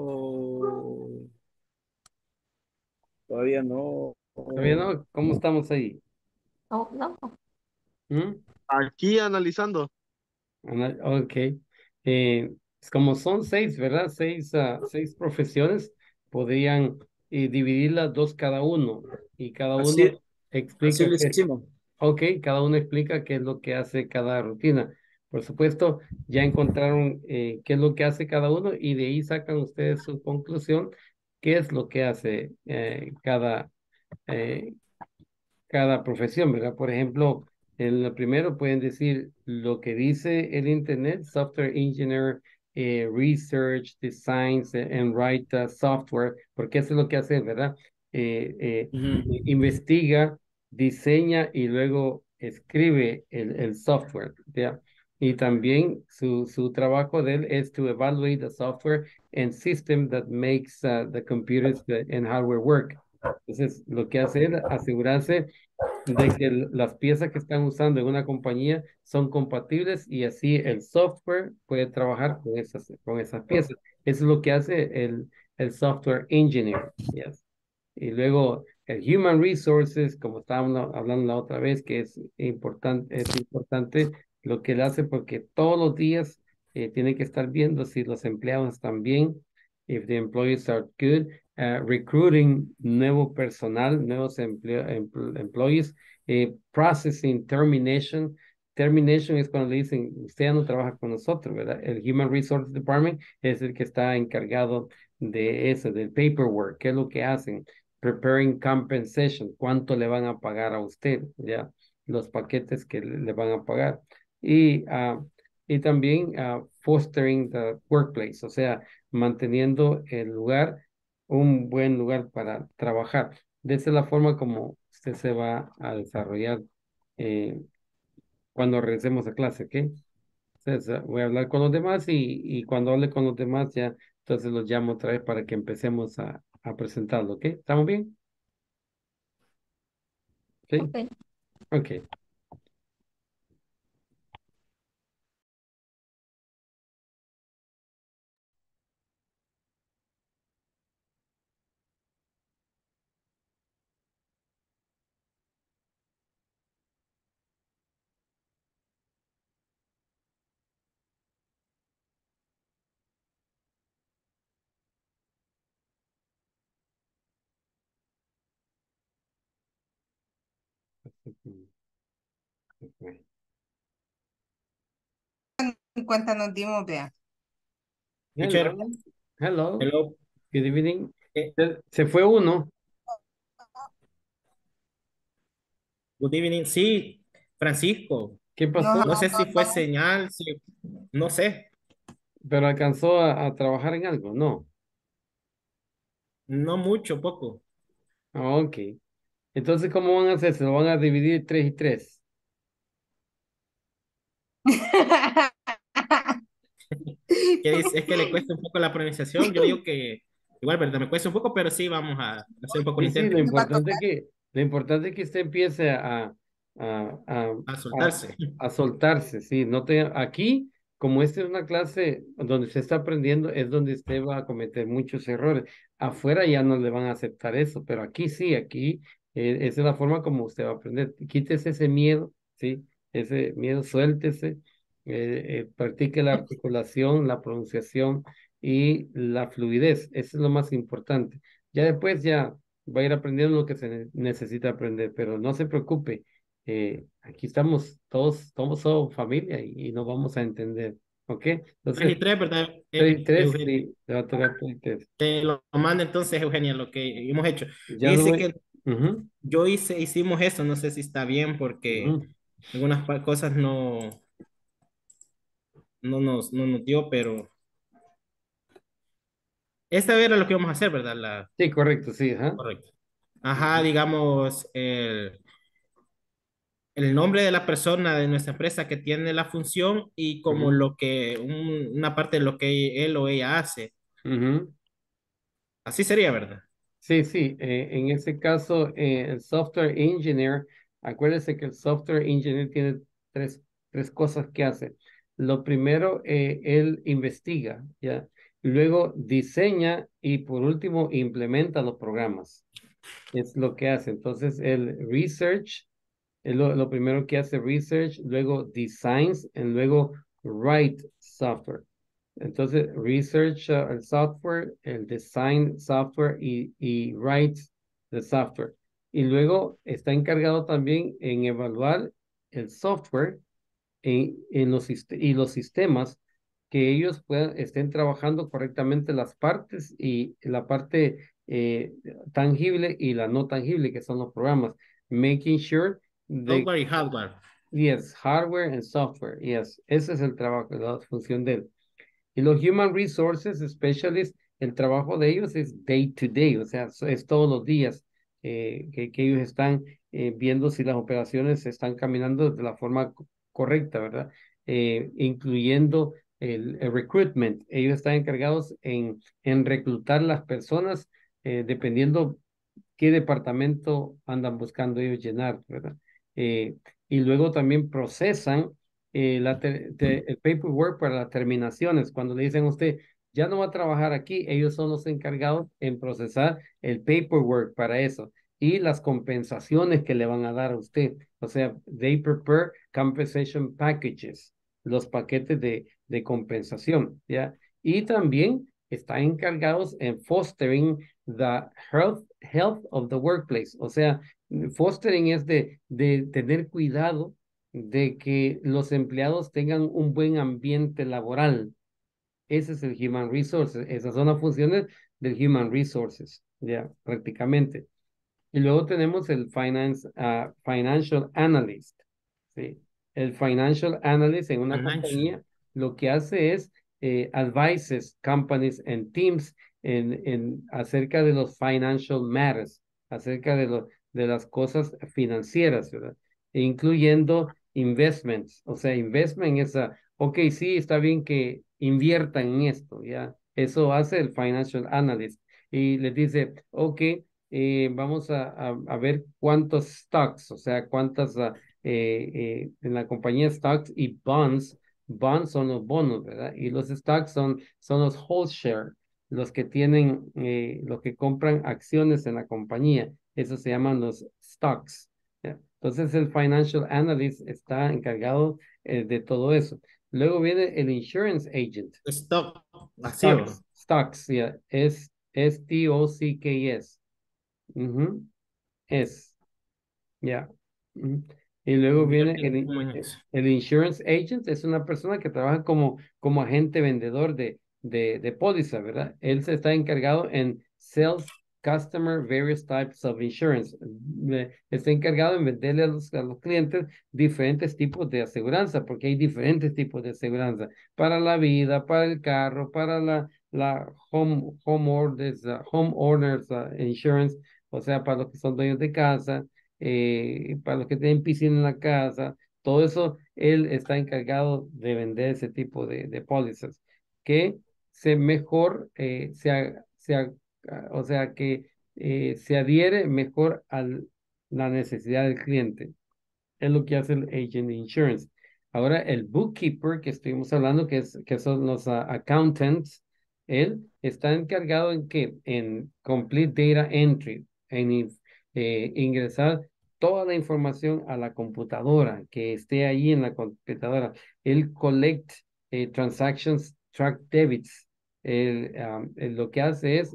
Oh, todavía no. ¿Está bien, no? ¿Cómo estamos ahí? No, no. ¿Mm? Aquí analizando. Ok. Es como son seis, ¿verdad? Seis profesiones, podrían dividirlas dos cada uno y cada Así, uno así explica lo qué, hicimos. ok, cada uno explica qué es lo que hace cada rutina. Por supuesto, ya encontraron qué es lo que hace cada uno y de ahí sacan ustedes su conclusión, qué es lo que hace eh, cada profesión, ¿verdad? Por ejemplo, en lo primero pueden decir lo que dice el Internet, software engineer, research, designs and write software, porque eso es lo que hace, ¿verdad? Ujú. Investiga, diseña y luego escribe el software, ¿ya? Y también su trabajo de él es to evaluate the software and system that makes the computers and hardware work. Entonces, lo que hace es asegurarse de que las piezas que están usando en una compañía son compatibles y así el software puede trabajar con esas piezas. Eso es lo que hace el software engineer. Yes. Y luego el Human Resources, como estábamos hablando la otra vez, que es importante lo que él hace porque todos los días tiene que estar viendo si los empleados están bien, if the employees are good, recruiting nuevo personal, nuevos employees, processing termination. Termination es cuando le dicen, usted ya no trabaja con nosotros, ¿verdad? El Human Resources Department es el que está encargado de eso, del paperwork, qué es lo que hacen, preparing compensation, cuánto le van a pagar a usted, ya, los paquetes que le van a pagar. Y, y también fostering the workplace, o sea, manteniendo el lugar un buen lugar para trabajar. De esa es la forma como usted se va a desarrollar eh, cuando regresemos a clase, ¿ok? Entonces, voy a hablar con los demás y cuando hable con los demás ya, entonces los llamo otra vez para que empecemos a presentarlo, ¿ok? ¿Estamos bien? Sí. Ok. Ok. Ok. En cuenta nos dimos, vea. Teacher, Hello. Hello. hello. Good evening. Eh, Se fue uno. Good evening. Sí, Francisco. ¿Qué Nos pasó? No sé si fue abandonó. señal, no sé. Pero alcanzó a trabajar en algo, ¿no? No mucho, poco. Ah, ok. Entonces, ¿cómo van a hacer? ¿Se lo van a dividir 3 y 3? Es que le cuesta un poco la pronunciación. Yo digo que igual, ¿verdad? Me cuesta un poco, pero sí vamos a hacer un poco el Sí, sí, intento. lo importante es que usted empiece a, a, A a, soltarse. a soltarse, sí. No te, aquí, como esta es una clase donde usted está aprendiendo, es donde usted va a cometer muchos errores. Afuera ya no le van a aceptar eso, pero aquí sí, aquí esa es la forma como usted va a aprender. Quítese ese miedo, sí, ese miedo, suéltese, practique la articulación, la pronunciación y la fluidez. Eso es lo más importante. Ya después ya va a ir aprendiendo lo que se necesita aprender, pero no se preocupe, aquí estamos todos somos familia y nos vamos a entender, ¿ok? Tres Entonces, y tres, ¿verdad? 3 y 3, Eugenia. sí, le va a tocar 3 y 3. Te lo manda entonces, Eugenia, lo que hemos hecho. Ya lo Dice voy. que Ujú, hicimos eso, no sé si está bien porque ujú. algunas cosas no nos dio, pero esta era lo que íbamos a hacer, ¿verdad? Sí, correcto, sí, ajá. Correcto. Ajá, digamos, el nombre de la persona de nuestra empresa que tiene la función y como Ujú, una parte de lo que él o ella hace. ujú. Así sería, ¿verdad? Sí, sí, en ese caso, el software engineer, acuérdese que el software engineer tiene tres cosas que hace. Lo primero, él investiga, ¿ya? Luego diseña y por último implementa los programas. Es lo que hace. Entonces, el research, es lo primero que hace research, luego designs y luego write software. Entonces, research el software, el design software y write the software. Y luego está encargado también en evaluar el software y los sistemas que ellos estén trabajando correctamente las partes y la parte tangible y la no tangible, que son los programas. Making sure de, Software y hardware. yes, hardware and software, yes, ese es el trabajo, la función de él. Y los Human Resources Specialists, el trabajo de ellos es day to day, o sea, es todos los días que ellos están viendo si las operaciones están caminando de la forma correcta, ¿verdad? Incluyendo el recruitment. Ellos están encargados en reclutar las personas dependiendo qué departamento andan buscando ellos llenar, ¿verdad? Eh, y luego también procesan el paperwork para las terminaciones. Cuando le dicen a usted, ya no va a trabajar aquí, ellos son los encargados en procesar el paperwork para eso y las compensaciones que le van a dar a usted. O sea, they prepare compensation packages, los paquetes de compensación, ¿ya? Y también están encargados en fostering the health of the workplace. O sea, fostering es de tener cuidado de que los empleados tengan un buen ambiente laboral. Ese es el Human Resources. Esas son las funciones del Human Resources, ya, prácticamente. Y luego tenemos el Financial Analyst. ¿Sí? El Financial Analyst en una Financial. compañía lo que hace es advises companies and teams acerca de los financial matters, acerca de las cosas financieras, ¿verdad? Incluyendo investments, o sea, investment es, ok, sí, está bien que inviertan en esto, ¿ya? Eso hace el financial analyst y les dice, ok, vamos a ver cuántos stocks, o sea, cuántas en la compañía stocks y bonds. Bonds son los bonos, ¿verdad? Y los stocks son los whole share, los que tienen, los que compran acciones en la compañía. Eso se llaman los stocks. ¿Ya? Entonces el financial analyst está encargado de todo eso. Luego viene el insurance agent. Stock, activo. Stocks, yeah. Es S-T-O-C-K-S. Ujú. Es, ya. Ujú. Y luego viene ¿Cómo es eso? el insurance agent, es una persona que trabaja como agente vendedor de póliza, ¿verdad? Él se está encargado en sales customer various types of insurance. Está encargado en venderle a los clientes diferentes tipos de aseguranza, porque hay diferentes tipos de aseguranza para la vida, para el carro, para la homeowners insurance, o sea, para los que son dueños de casa, para los que tienen piscina en la casa, todo eso, él está encargado de vender ese tipo de pólizas que se mejor, o sea, que se adhiere mejor a la necesidad del cliente. Es lo que hace el agent de insurance. Ahora, el bookkeeper que estuvimos hablando, que son los accountants, él está encargado en qué? En complete data entry, ingresar toda la información a la computadora, que esté ahí en la computadora. Él collect transactions, track debits. Lo que hace es,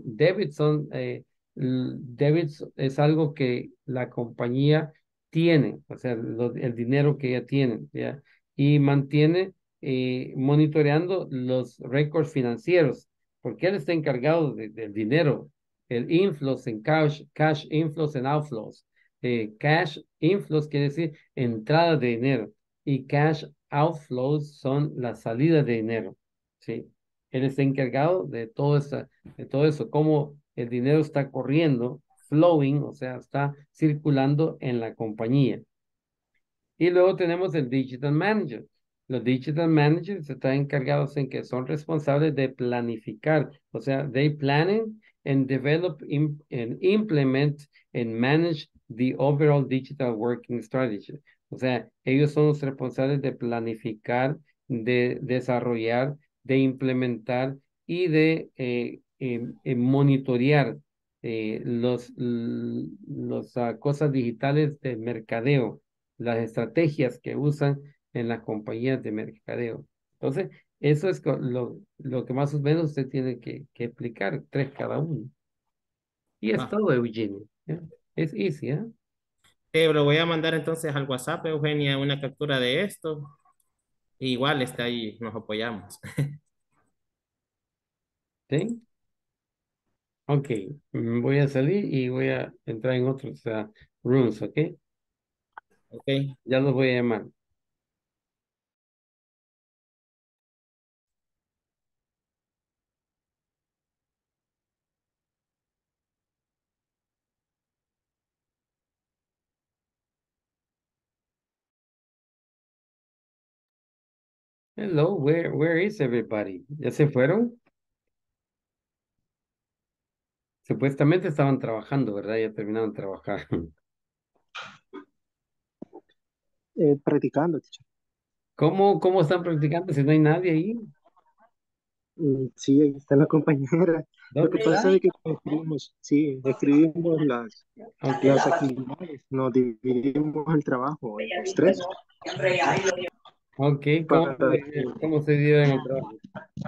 debits es algo que la compañía tiene, o sea, el dinero que ella tiene, ¿ya? Y mantiene monitoreando los récords financieros, porque él está encargado del dinero, el inflows en cash inflows en outflows. Cash inflows quiere decir entrada de dinero y cash outflows son las salidas de dinero, ¿sí? Él está encargado de todo eso, cómo el dinero está corriendo flowing, o sea, está circulando en la compañía. Y luego tenemos el Digital Manager. Los Digital Managers están encargados en que son responsables de planificar, o sea, they planning and develop and implement and manage the overall digital working strategy. O sea, ellos son los responsables de planificar, de desarrollar, de implementar y de monitorear los cosas digitales de mercadeo, las estrategias que usan en las compañías de mercadeo. Entonces, eso es lo que más o menos usted tiene que explicar, 3 cada uno. Y es todo, Eugenio. ¿Ya? Es easy, ¿eh? Lo voy a mandar entonces al WhatsApp, Eugenia, una captura de esto. Igual está ahí, nos apoyamos. ¿Sí? Ok, voy a salir y voy a entrar en otros rooms, ¿ok? Ok. Ya los voy a llamar. Hello, where is everybody? ¿Ya se fueron? Supuestamente estaban trabajando, ¿verdad? Ya terminaron de trabajar. Practicando, teacher. ¿Cómo están practicando si no hay nadie ahí? Sí, ahí está la compañera. Lo ¿Dónde que está? pasa es que escribimos, sí, escribimos Ok. las actividades, nos dividimos el trabajo en los tres Ok, para ¿cómo se dividen el trabajo?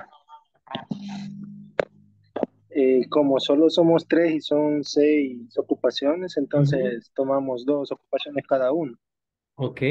como solo somos tres y son 6 ocupaciones, Ujú. entonces tomamos 2 ocupaciones cada uno. Ok,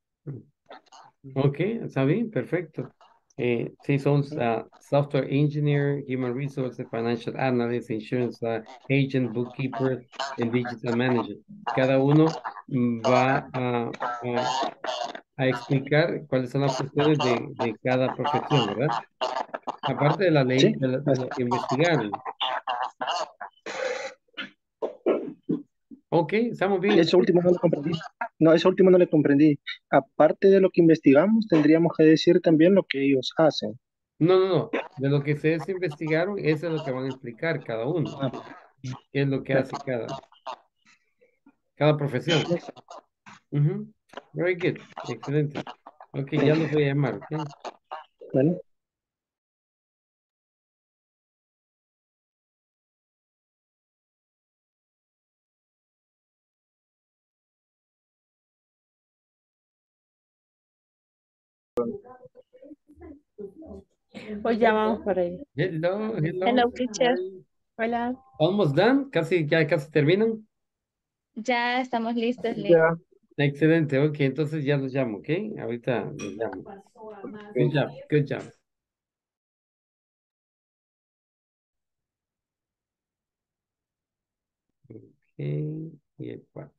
ok, está bien, perfecto. Sí, son software engineer, human resources, financial analyst, insurance agent, bookkeeper, and digital manager. Cada uno va a a explicar cuáles son las funciones de cada profesión, ¿verdad? Aparte de la ley, Sí, de lo que investigaron. Ok, estamos bien. eso último no lo comprendí. No, eso último no le comprendí. Aparte de lo que investigamos, tendríamos que decir también lo que ellos hacen. No, no, no. De lo que ustedes investigaron, eso es lo que van a explicar cada uno. Ah, ¿Qué es lo que hace cada profesión? Ujú. Very good. Excelente. Ok, ya los voy a llamar, ¿ok? bueno. Pues ya vamos por ahí. Hello, hello. Hello, teacher. Hi. Hola. Almost done. Casi, ya casi terminan. Ya estamos listos, Lee. Ya. Excelente. Ok, entonces ya los llamo, ¿ok? Ahorita los llamo. Good job, good job. Ok, y el 4.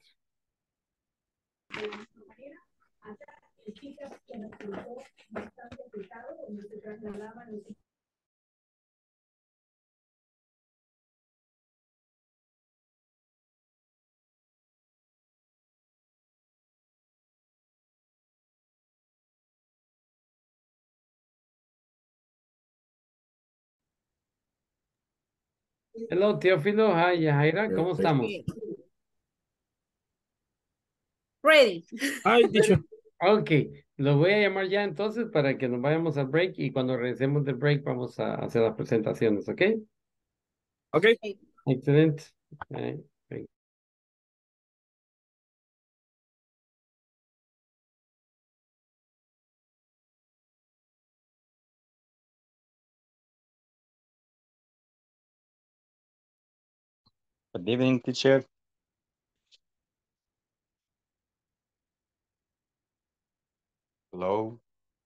Hello, Teófilo. Hi, Yajaira. ¿Cómo estamos? Ready. Ay, dicho. Ok, los voy a llamar ya entonces para que nos vayamos al break y cuando regresemos del break vamos a hacer las presentaciones, ¿ok? Ok. Excelente. Break. Good evening, teacher. Hello.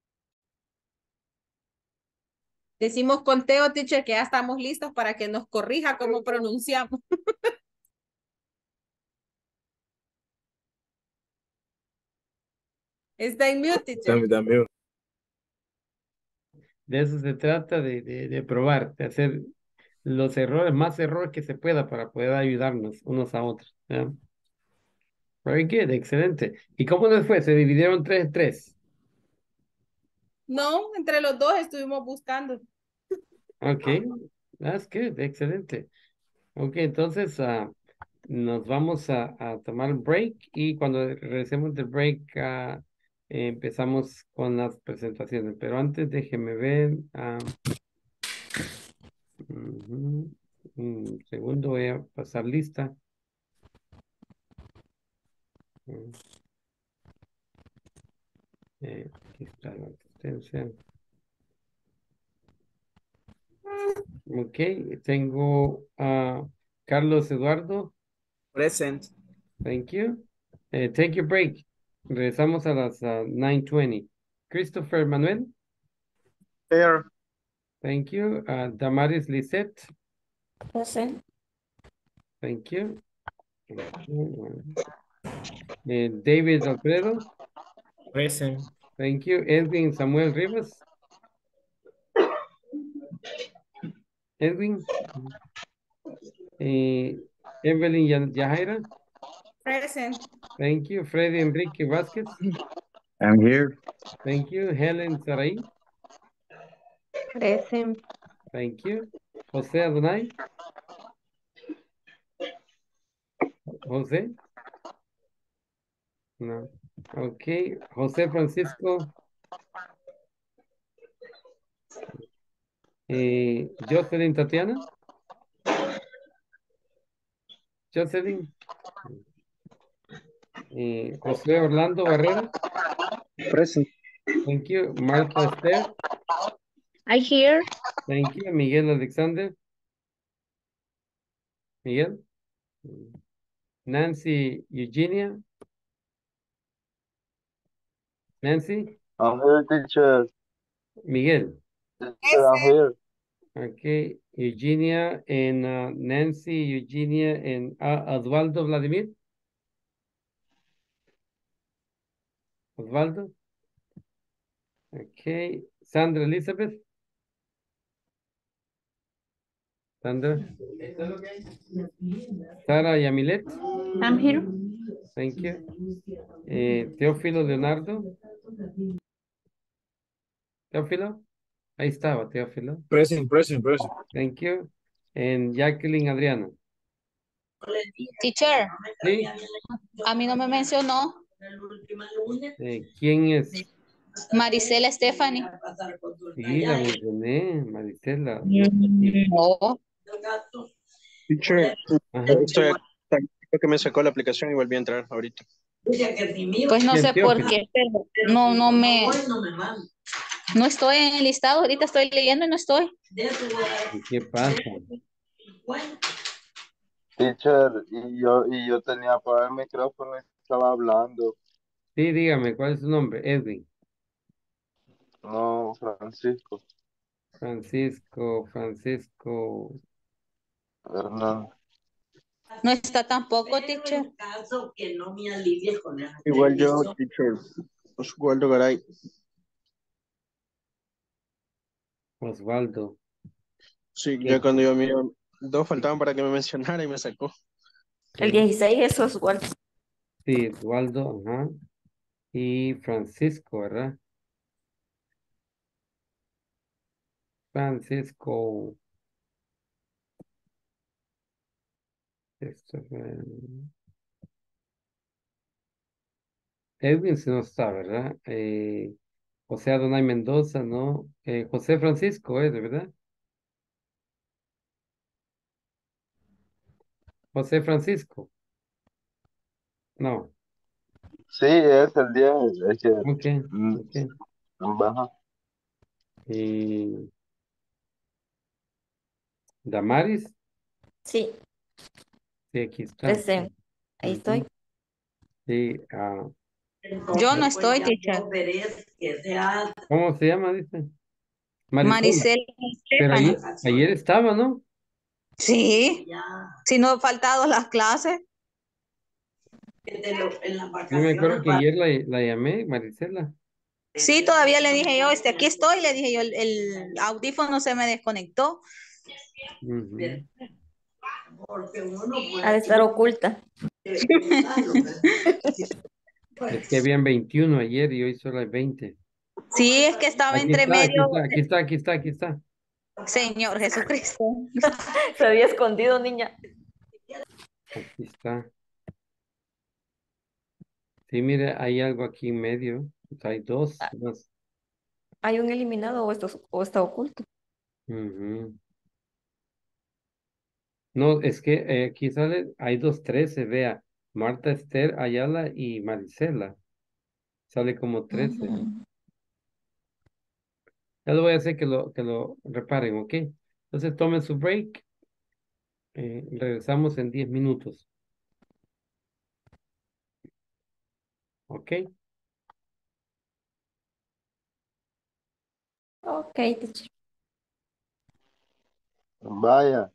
Decimos conteo, teacher, que ya estamos listos para que nos corrija cómo pronunciamos. Está en mute, teacher. También. De eso se trata, de probar, de hacer los errores, más errores que se pueda para poder ayudarnos unos a otros. ¿Ya? Very good, excelente. ¿Y cómo les fue? ¿Se dividieron 3 en 3? No, entre los dos estuvimos buscando. Ok, that's good, excelente. Ok, entonces nos vamos a tomar el break y cuando regresemos del break empezamos con las presentaciones. Pero antes déjeme ver. Ujú, un segundo, voy a pasar lista. Mm, aquí está la asistencia. Ok, tengo a Carlos Eduardo. Present. Thank you. Take your break. Regresamos a las 9:20. Christopher Manuel. Here. Thank you. Damaris Lisette. Present. Thank you. David Alfredo. Present. Thank you. Edwin Samuel Rivas. Edwin. Evelyn Yajaira. Present. Thank you. Freddy Enrique Vázquez. I'm here. Thank you. Helen Saray. Present. Thank you. José Adonai. José. No. Ok. José Francisco. Jocelyn Tatiana. Jocelyn. José Orlando Barrera. Present. Thank you. Marta Esther. I hear. Thank you. Miguel Alexander. Miguel. Nancy Eugenia. Nancy. I'm here, teacher. Miguel. Teacher, I'm here. Okay. Eugenia and Nancy, Eugenia and Osvaldo Vladimir. Osvaldo. Ok. Sandra Elizabeth. Sandra. Sara Yamilet. I'm here. Thank you. Teófilo Leonardo. Teófilo. Ahí estaba, Teófilo. Present, present, present. Thank you. And Jacqueline Adriana. Teacher, Sí. a mí no me mencionó ¿Quién es? Maricela Stephanie. Sí, la mencioné, Marisela. No, Teacher, Ajá. estoy acá, creo que me sacó la aplicación y volví a entrar ahorita. pues no ¿Quién, sé por Teófilo? qué, pero no estoy en el listado, ahorita estoy leyendo y no estoy. ¿Y qué pasa? Teacher, y yo tenía apagado el micrófono y estaba hablando. Sí, dígame, ¿cuál es su nombre? Edwin. No, Francisco, Francisco. Hernán. No está tampoco, teacher. Igual yo, teacher, Oswaldo Garay. Osvaldo. Sí, ¿Qué? ya cuando yo miro, dos faltaban para que me mencionara y me sacó. El 16 es Oswald. Sí, Osvaldo, ajá. Y Francisco, ¿verdad? Francisco. Esto fue- Edwin si no está, ¿verdad? José Adonai Mendoza, ¿no? José Francisco, ¿de verdad? José Francisco. No. Sí, es el 10, es que Ok, mm, ok. baja. Y Damaris, Sí, sí, aquí está. presente. Ahí estoy. Ujú. Sí, Yo no estoy, teacher. ¿cómo se llama? Dice. Marisol. Maricela Pero Stephanie. ayer estaba, ¿no? Sí, si no he faltado las clases. Yo me acuerdo que ayer la llamé, Marisela. Sí, todavía le dije yo, aquí estoy, le dije yo, el audífono se me desconectó. Ujú. Ha de estar oculta. Es que habían 21 ayer y hoy solo hay 20. Sí, es que estaba Aquí entre está, aquí medio, está, aquí está, aquí está, aquí está. Señor Jesucristo. Se había escondido, niña. Aquí está. Sí, mire, hay algo aquí en medio. O sea, hay dos más. ¿Hay un eliminado o está oculto? Ujú. No, es que aquí sale, hay 2:13, vea. Marta Esther Ayala y Marisela. Sale como 13. Ujú. Ya lo voy a hacer que lo reparen, ¿ok? Entonces tomen su break. Regresamos en 10 minutos. ¿Ok? Ok, teacher. Vaya.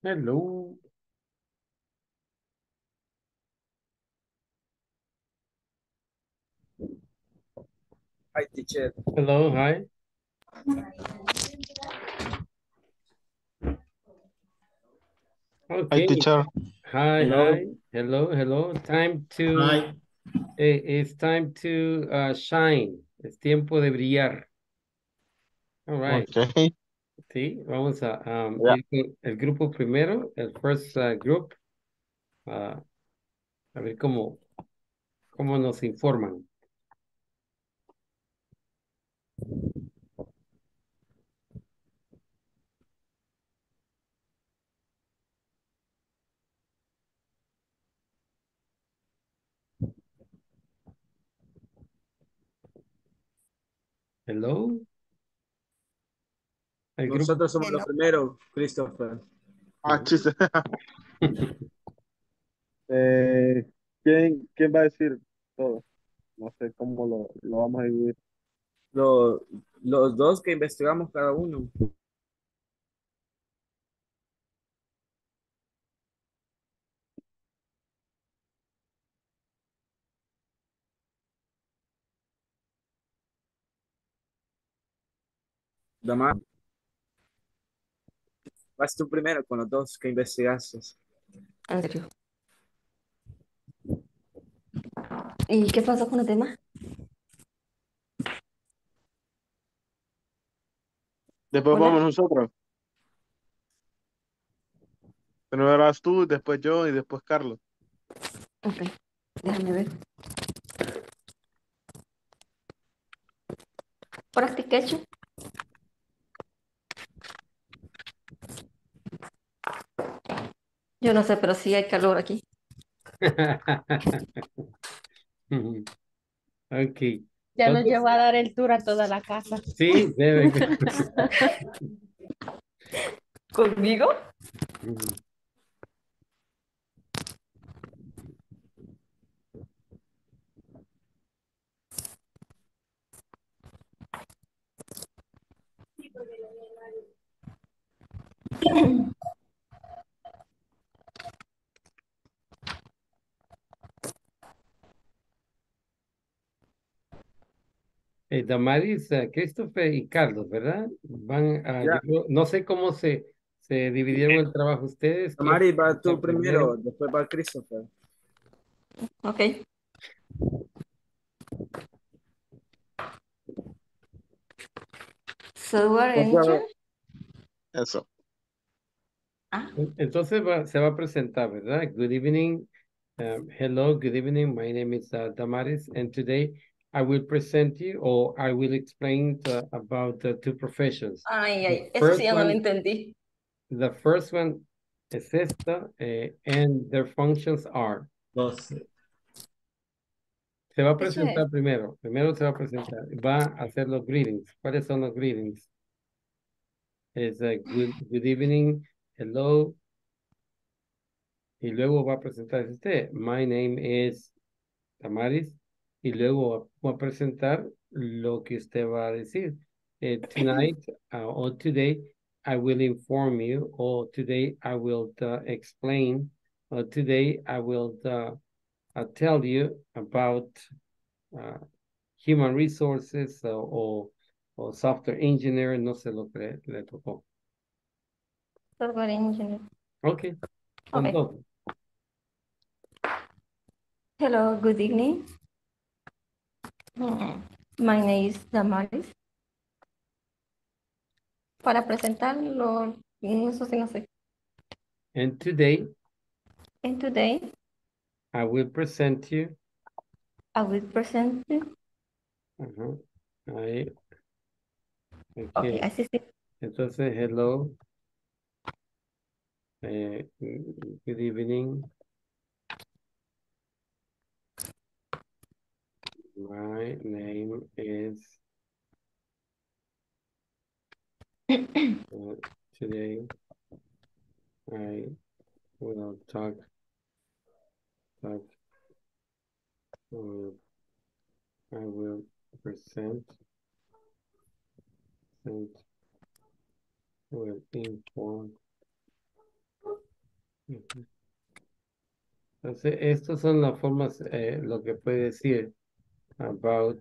Hello. Hi, teacher. Hello, hi. Hi, Okay. teacher. Hi, Hello. hi. Hello, hello. Time to, Hi. it's time to shine. Es tiempo de brillar. All right. Okay. Sí, vamos a Yeah. ir con el grupo primero, el first group, a ver cómo nos informan. Hello. El grupo. Nosotros somos los primeros, Christopher. Ah, chiste. Eh, ¿quién va a decir todo? No sé cómo lo vamos a dividir. Los, los dos que investigamos cada uno. Damar, vas tú primero con los dos que investigaste. Andrew. ¿Y qué pasó con los demás? Después Hola. vamos nosotros. Primero eras tú, después yo y después Carlos. Ok, déjame ver. Practication. Yo no sé, pero sí hay calor aquí. Ok. Ya nos Entonces, llevó a dar el tour a toda la casa. sí, debe. ¿Conmigo? Damaris, Christopher y Carlos, ¿verdad? Van a, Ya, no sé cómo se dividieron el trabajo ustedes. ¿Quién Damari, va tú está primero? primero, después va Christopher. Ok. Software Entonces, Engineer. eso. Ah, Entonces se va a presentar, ¿verdad? Good evening. Hello, good evening. My name is Damaris, and today I will present you or I will explain about the two professions. ay, ay, eso sí First ya no lo one, entendí. the first one es esta, and their functions are. Dos. Se va a Eso es. presentar primero. Primero se va a presentar. Va a hacer los greetings. ¿Cuáles son los greetings? Es good evening, hello, y luego va a presentarse usted. My name is Tamaris, y luego va a presentar lo que usted va a decir. Tonight or today, I will inform you, or today I will explain, or today I will tell you about uh, human resources o software engineer, no sé lo que le tocó. Software Engineer. Ok, son Ok. dos. Hello, good evening. My name is Damaris. Para presentarlo, eso sí no sé. And today, And today, I will present you. I will present you. Ajá, ahí, Ok, ok. así sí. Entonces, hello, good evening. My name is today I will talk, I will present, will inform Ujú. Entonces, estas son las formas, lo que puede decir about.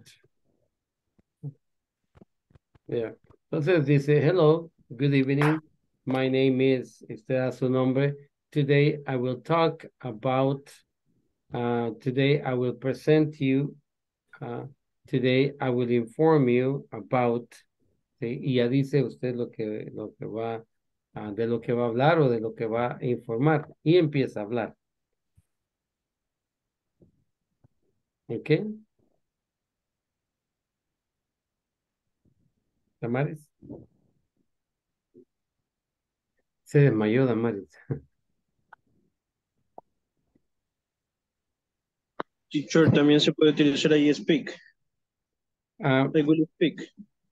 Yeah. Entonces dice, hello, good evening. My name is, este da su nombre. Today I will talk about, today I will present you, today I will inform you about, ¿sí? Y ya dice usted lo que va, de lo que va a hablar o de lo que va a informar. Y empieza a hablar. ¿Ok? Damaris. Se desmayó Damaris. Teacher, también se puede utilizar ahí speak. Ah, I will speak.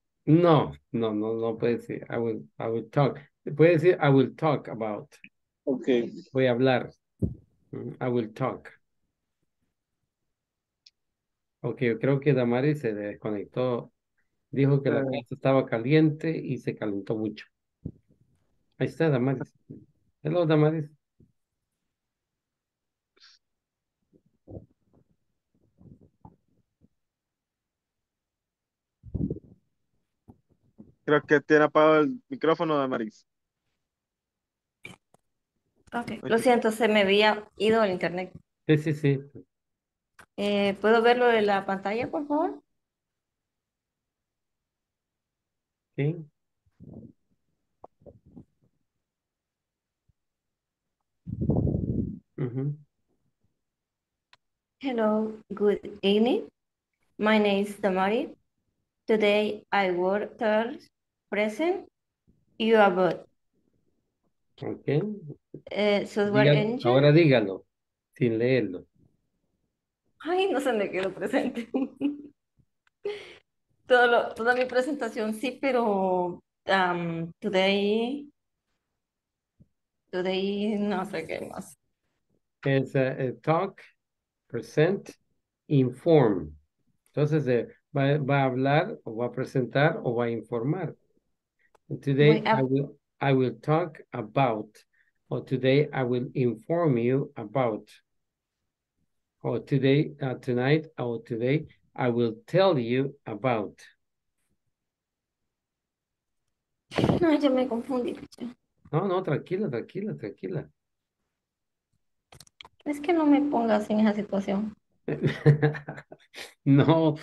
no puede decir. I will talk. Puede decir I will talk about. Okay. Voy a hablar. I will talk. Ok, yo creo que Damaris se desconectó. Dijo que la casa estaba caliente y se calentó mucho. Ahí está Damaris. Hello, Damaris. Creo que tiene apagado el micrófono de Maris. Ok, lo siento, se me había ido el internet. Sí. ¿Puedo verlo en la pantalla, por favor? Sí. Ujú. Hello, good evening. My name is Damari. Today I will present you about Ok. software engineer. Ahora dígalo, sin leerlo. Ay, no se me quedó presente. Toda mi presentación sí, pero today no sé qué más. Es talk, present, inform. Entonces, va a hablar o va a presentar o va a informar. Today I will talk about, or today I will inform you about, or today, tonight, or today I will tell you about. Ay, ya me confundí. No, tranquila. Es que no me pongas en esa situación. No,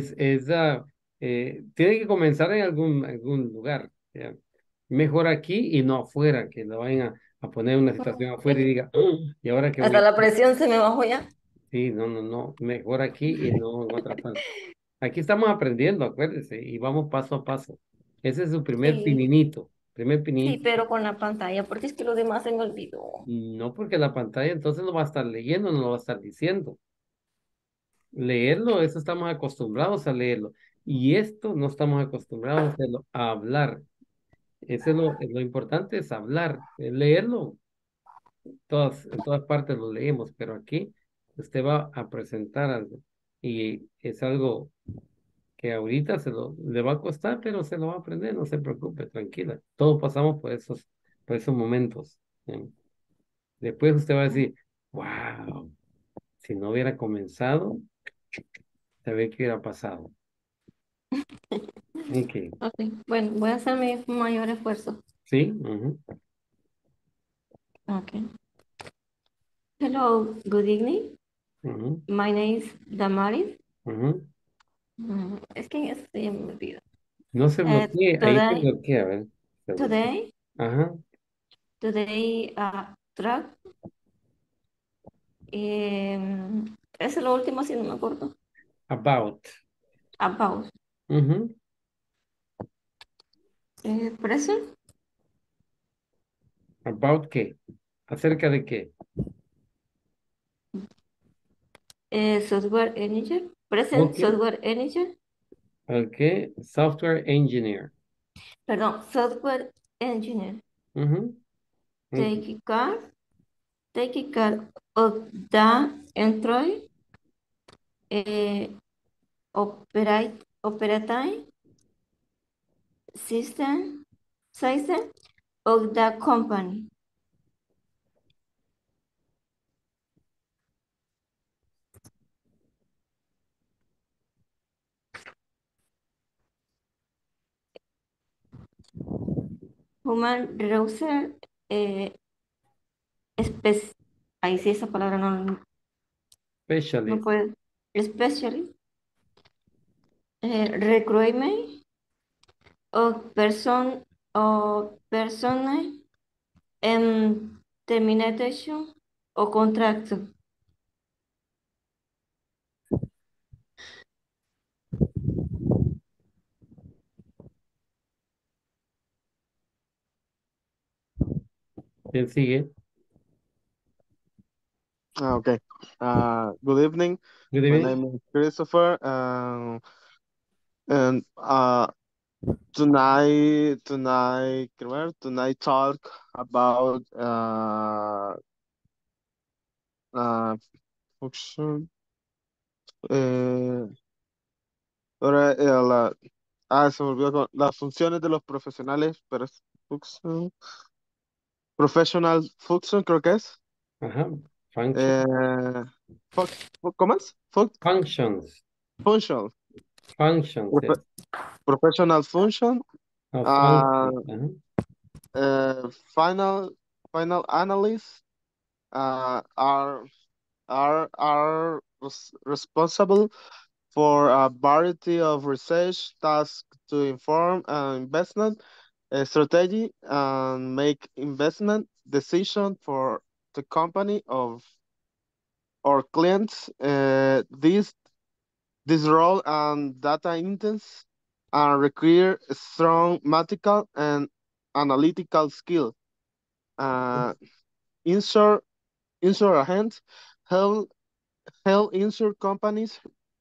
tiene que comenzar en algún lugar. ¿Ya? Mejor aquí y no afuera, que lo vayan a poner en una situación afuera y diga, ¿y ahora qué voy a Hasta la hacer? presión se me bajó ya. Sí, no, mejor aquí y no en otra parte. Aquí estamos aprendiendo, acuérdese, y vamos paso a paso. Ese es su primer Sí, pininito, sí, pero con la pantalla, porque es que lo demás se me olvidó. No porque la pantalla entonces no va a estar leyendo, no lo va a estar diciendo. Leerlo, eso estamos acostumbrados a leerlo. Y esto no estamos acostumbrados a hacerlo, a hablar. Eso es lo importante, es hablar. Leerlo, en todas partes lo leemos, pero aquí usted va a presentar algo. Y es algo que ahorita le va a costar, pero se lo va a aprender, no se preocupe, tranquila. Todos pasamos por esos momentos. ¿Sí? Después usted va a decir, wow, si no hubiera comenzado, saber qué hubiera pasado. Ok. Ok, bueno, voy a hacer mi mayor esfuerzo. Sí. Ujú. Ok. Hello, good evening. Ujú. My name is Damaris. Ujú. Es que eso ya me olvidó. No se bloquee, ahí se Today, bloquea, a ver. Se bloquea. today, Ajá. today, track. Eso es lo último, si no me acuerdo. About. About. Ujú. Present. About qué. ¿Acerca de qué? Software engineer. Present Ok. software engineer. Ok. Software engineer. Perdón, software engineer. Ujú. Ok. Take care of the Android operating system of the company. Human Resources, ahí sí esa palabra no Specialist. puede. Specialist, recruitment of personnel en termination o contrato. ¿Quién sigue? Okay. Good evening. Good My evening. name is Christopher. And tonight talk about function. Ahora se me olvidó las funciones de los profesionales, pero es function, professional function creo que es. Ajá. Function. ¿Cómo es? Functions. Function. Functions. Yes. Professional function. No, functions. Final analysts are responsible for a variety of research tasks to inform investment strategy and make investment decision for the company of our clients. This role and data intense and require strong mathematical and analytical skill. Insure agents help insure companies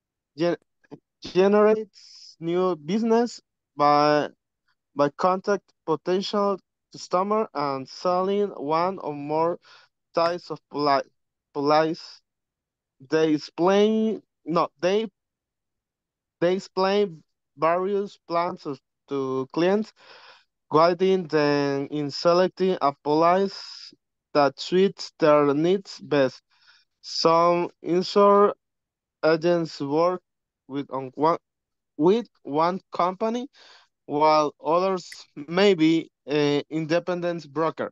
generates new business by contact potential customer and selling one or more types of policies. They explain no they explain various plans to clients, guiding them in selecting a policy that suits their needs best. Some insure agents work with one company, while others may be independent broker.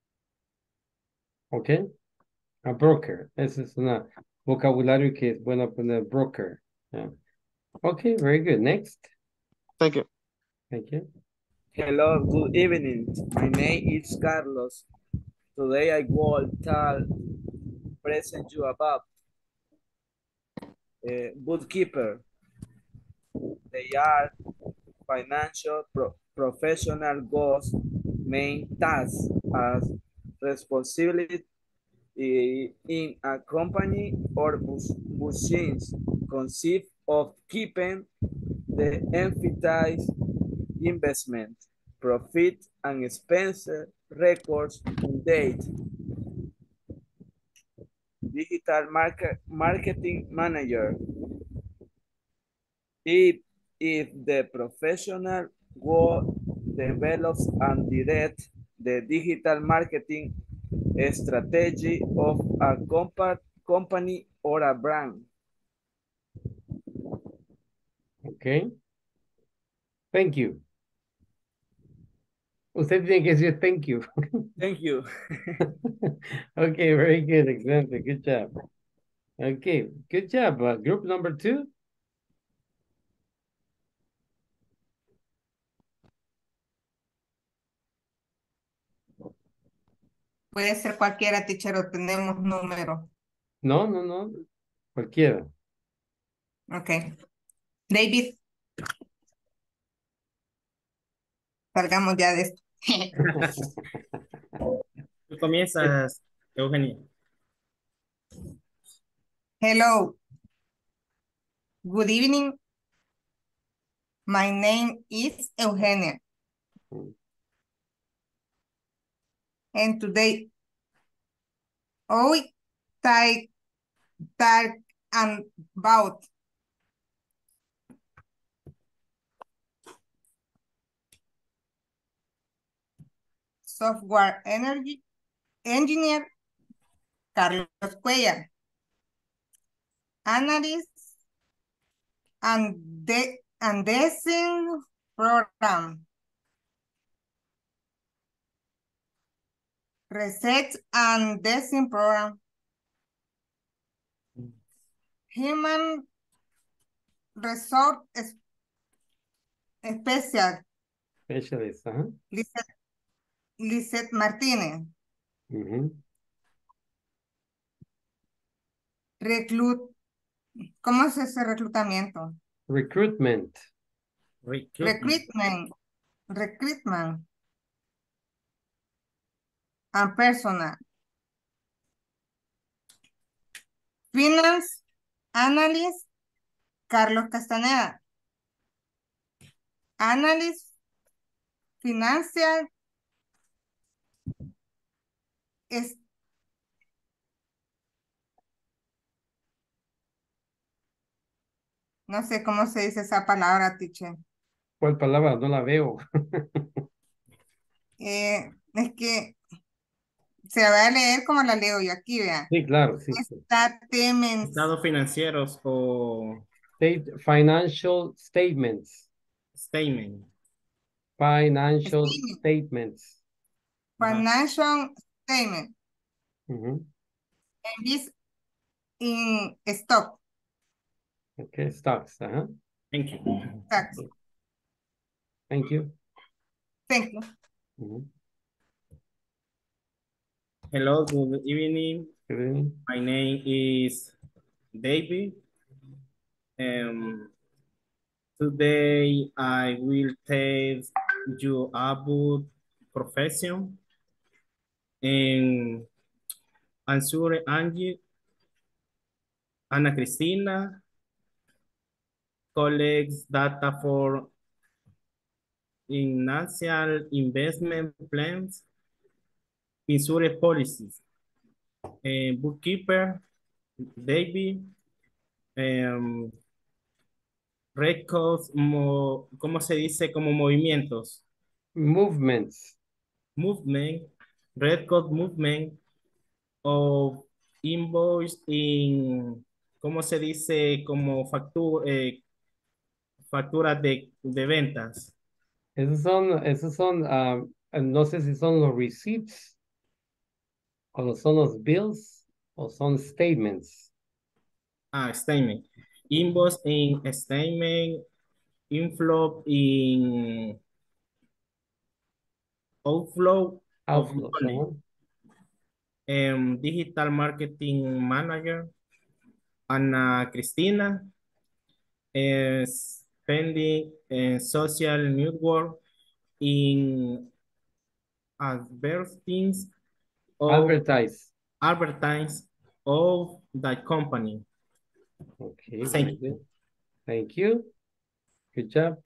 Okay. A broker. Ese es un vocabulario que es bueno poner broker. Yeah. Okay, very good. Next. Thank you. Thank you. Hello, good evening. My name is Carlos. Today I will present you about bookkeeper. They are financial professional goals, main tasks as responsibility in a company or machines consist of keeping the emphasize investment, profit and expense records in date. Digital marketing manager. If the professional will develops and direct the digital marketing strategy of a company or a brand. Okay. Thank you. Usted tiene que decir thank you. Thank you. Okay, very good. Excellent. Good job. Okay, good job. Group number 2. Puede ser cualquiera, teacher, o tenemos número. No. Cualquiera. Ok. David. Salgamos ya de esto. Tú comienzas, Eugenia. Hello. Good evening. My name is Eugenia. And today, we talk about software energy engineer Carlos Cuellar, analyst and design program. Research and Design Program. Human Resource Special. Specialist, ajá. Lisette Martínez. ¿Cómo es ese reclutamiento? Recruitment. Recruitment. And personal. Finance Analyst Carlos Castaneda. Analyst Financial no sé cómo se dice esa palabra, teacher. ¿Cuál palabra? No la veo. Es que se la voy a leer como la leo yo aquí, vean. Sí, claro, sí. Estados financieros o Financial statements. statement. Financial statements. Financial statement. In stock. Okay, stocks. Thank you. Stocks. Thank you. Thank you. Hello, good evening. Good evening. My name is David. Today I will tell you about profession and answer Angie, Ana Cristina, collects data for initial investment plans, insurance policies, bookkeeper, David, records, ¿cómo se dice? Como movimientos. Movements. Movement, record movement of invoice in, ¿cómo se dice? Como facturas de ventas. Esos son, no sé si son los receipts, o son los bills, o son statements. Statement. Invoice in statement, inflow in outflow of money. Digital marketing manager, Ana Cristina, spending social network in advertising Advertise of the company. Okay, very good. Thank you. Good job.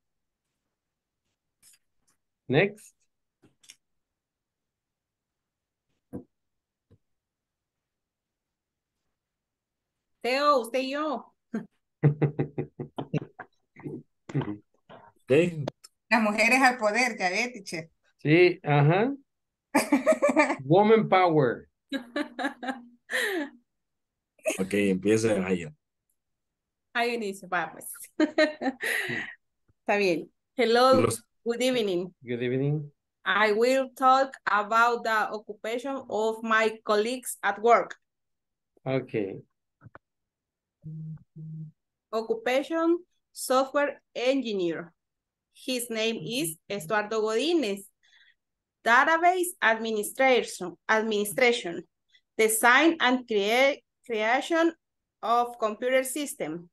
Next. Teo, usted y yo. Okay. Las mujeres al poder, ya ve, teacher. Sí, ajá. Woman power. Ok, empieza ahí. Ahí inicio, va pues. Está bien. Hello, good evening. Good evening. I will talk about the occupation of my colleagues at work. Okay. Occupation, software engineer. His name is Estuardo Godínez. Database administration, design and creation of computer system.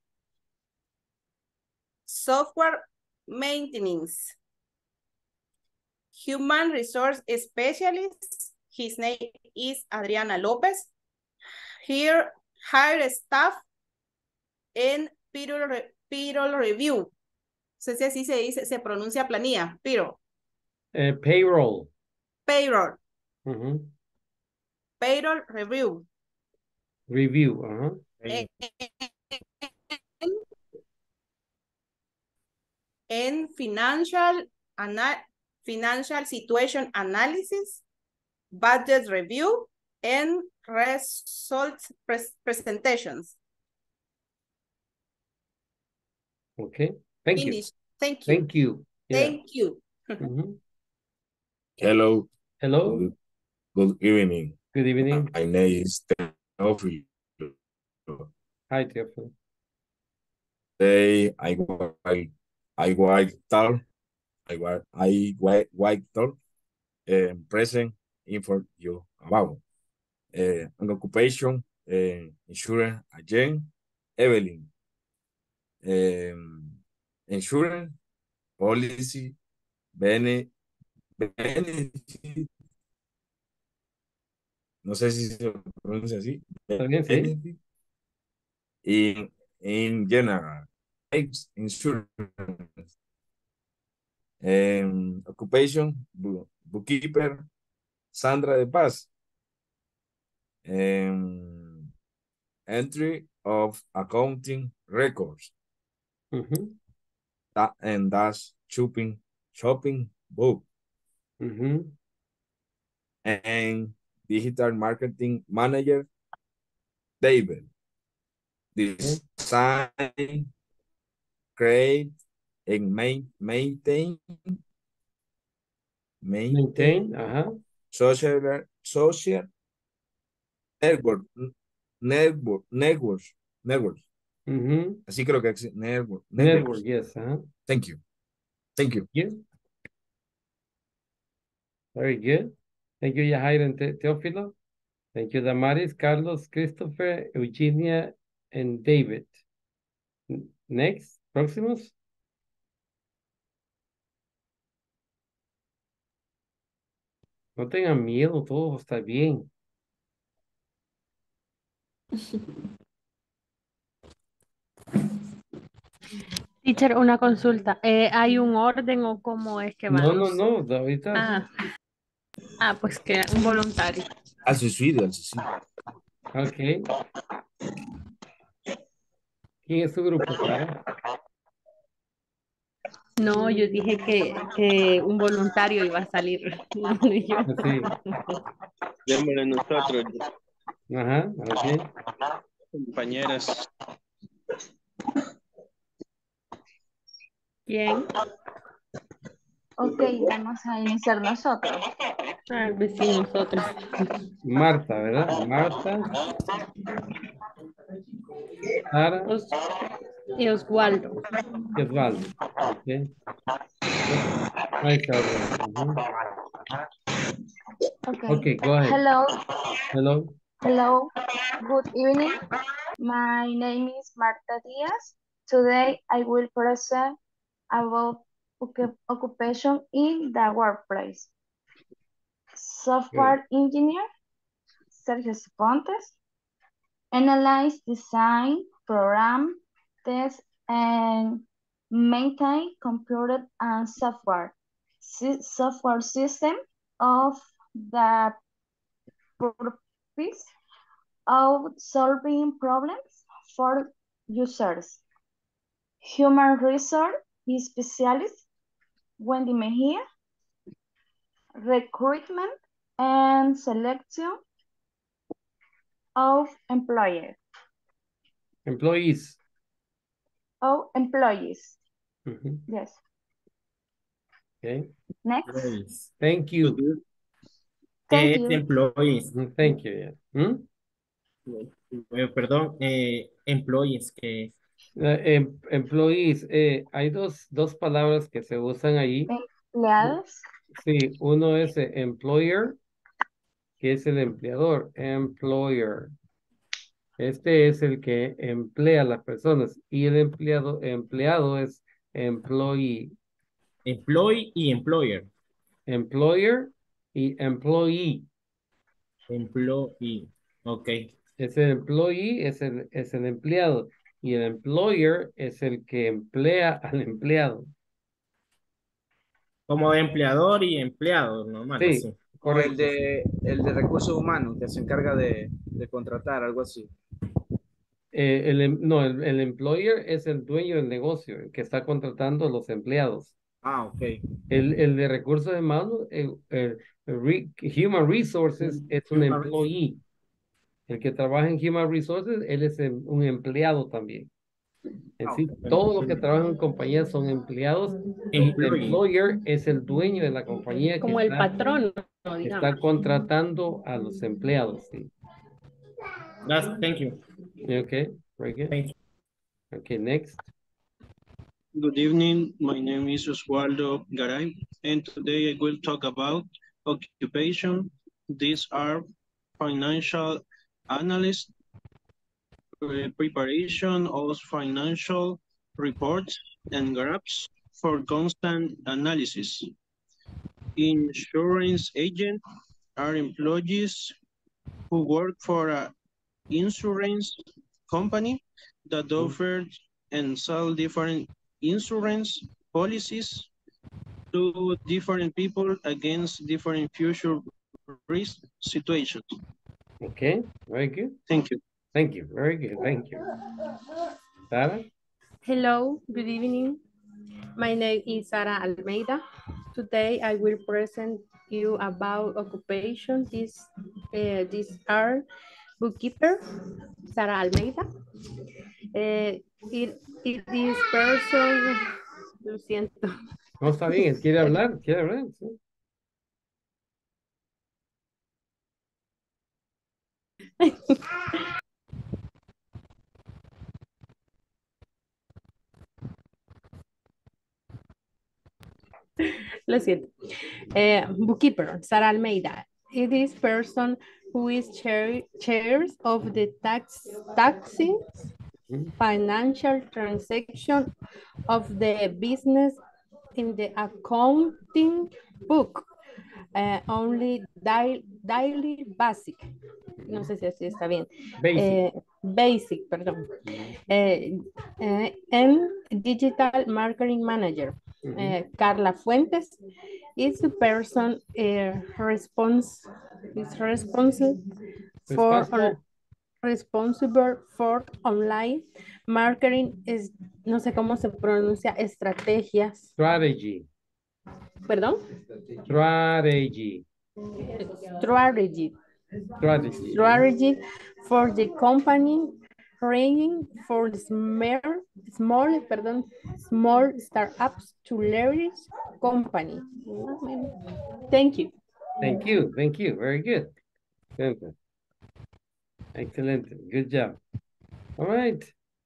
Software maintenance. Human resource specialist. His name is Adriana Lopez. Here, hire staff en payroll review. No sé si así se dice, se pronuncia planilla, Payroll. Payroll. Payroll review. Review. En financial situation analysis, budget review, and results presentations. Okay. Thank Finish. you. Thank you. Thank you. Yeah. Thank you. Hello. Hello. Good evening. Good evening. My name is Teofilo. Hi, Teofilo. Today I talk present info you about an occupation, insurance agent, Evelyn, insurance policy, benefit, no sé si se pronuncia así, ¿Está bien? Sí. benefit, in general, types insurance, occupation, bookkeeper, Sandra de Paz, entry of accounting records, and that's shopping book, and digital marketing manager, David. Design, create, and maintain, social networks. Así creo que es networks. Yes. Thank you. Yeah. Very good. Thank you, Yahaira and Teófilo. Thank you, Damaris, Carlos, Christopher, Eugenia, and David. Next, próximos. No tengan miedo, todo está bien. Teacher, una consulta. ¿Hay un orden o cómo es que vamos? No, ahorita. Pues que un voluntario. Al suicidio. Ok. ¿Quién es su grupo, Sara? No, yo dije que un voluntario iba a salir. No, ni yo. Sí. Démosle nosotros. Ajá, ok. Compañeras. ¿Quién? Ok, vamos a iniciar nosotros. Pues sí, nosotros. Marta, ¿verdad? Marta. Sara. Y Oswaldo. Osvaldo. Ok. Ahí está. Okay, go ahead. Hello. Good evening. My name is Marta Diaz. Today I will present about occupation in the workplace. Software engineer, Sergio Pontes. Analyze, design, program, test, and maintain computer and software system of the purpose of solving problems for users. Human resource specialist, Wendy Mejia. Recruitment and selection of employees. Employees. Oh, employees. Yes. Okay. Next. Thank you. Thank you. Employees. Thank you. Yeah. Perdón, employees que employees, hay dos palabras que se usan ahí. Empleados. Sí, uno es employer, que es el empleador, employer. Este es el que emplea a las personas y el empleado es employee. Employee y employer. Employer y employee. Employee, ok. Es el employee, es el empleado y el employer es el que emplea al empleado. Como de empleador y empleado, normal. Sí, así. O el de recursos humanos, que se encarga de contratar, algo así. No, el employer es el dueño del negocio, el que está contratando a los empleados. Ah, ok. El de recursos humanos, Human Resources, es un employee. El que trabaja en Human Resources, él es un empleado también. En sí, todo lo que trabaja en compañía son empleados y el employer es el dueñño de la compañía que Como el está, patrón, está digamos. contratando a los empleados. Sí. Thank you. Okay, very good. Thank you. Okay, next. Good evening. My name is Oswaldo Garay, and today I will talk about occupation. These are financial analyst, preparation of financial reports and graphs for constant analysis. Insurance agents are employees who work for an insurance company that offers and sell different insurance policies to different people against different future risk situations. Okay, very good. Thank you. Thank you, very good, thank you. Sarah? Hello, good evening. My name is Sara Almeida. Today I will present you about occupation. These are bookkeeper, Sara Almeida. It is person, lo siento. No, está bien, quiere hablar, sí. Lo siento. Bookkeeper, Sara Almeida. It is person who is chairs of the taxing financial transaction of the business in the accounting book. Only daily basic. No sé si así está bien. Basic, perdón. And digital marketing manager. Carla Fuentes is the person responsible for online marketing. No sé cómo se pronuncia, estrategias. Strategy. ¿Perdón? Strategy. Strategy for the company, ranging for small startups to large company. Thank you. Thank you, very good. Excellent, good job. All right.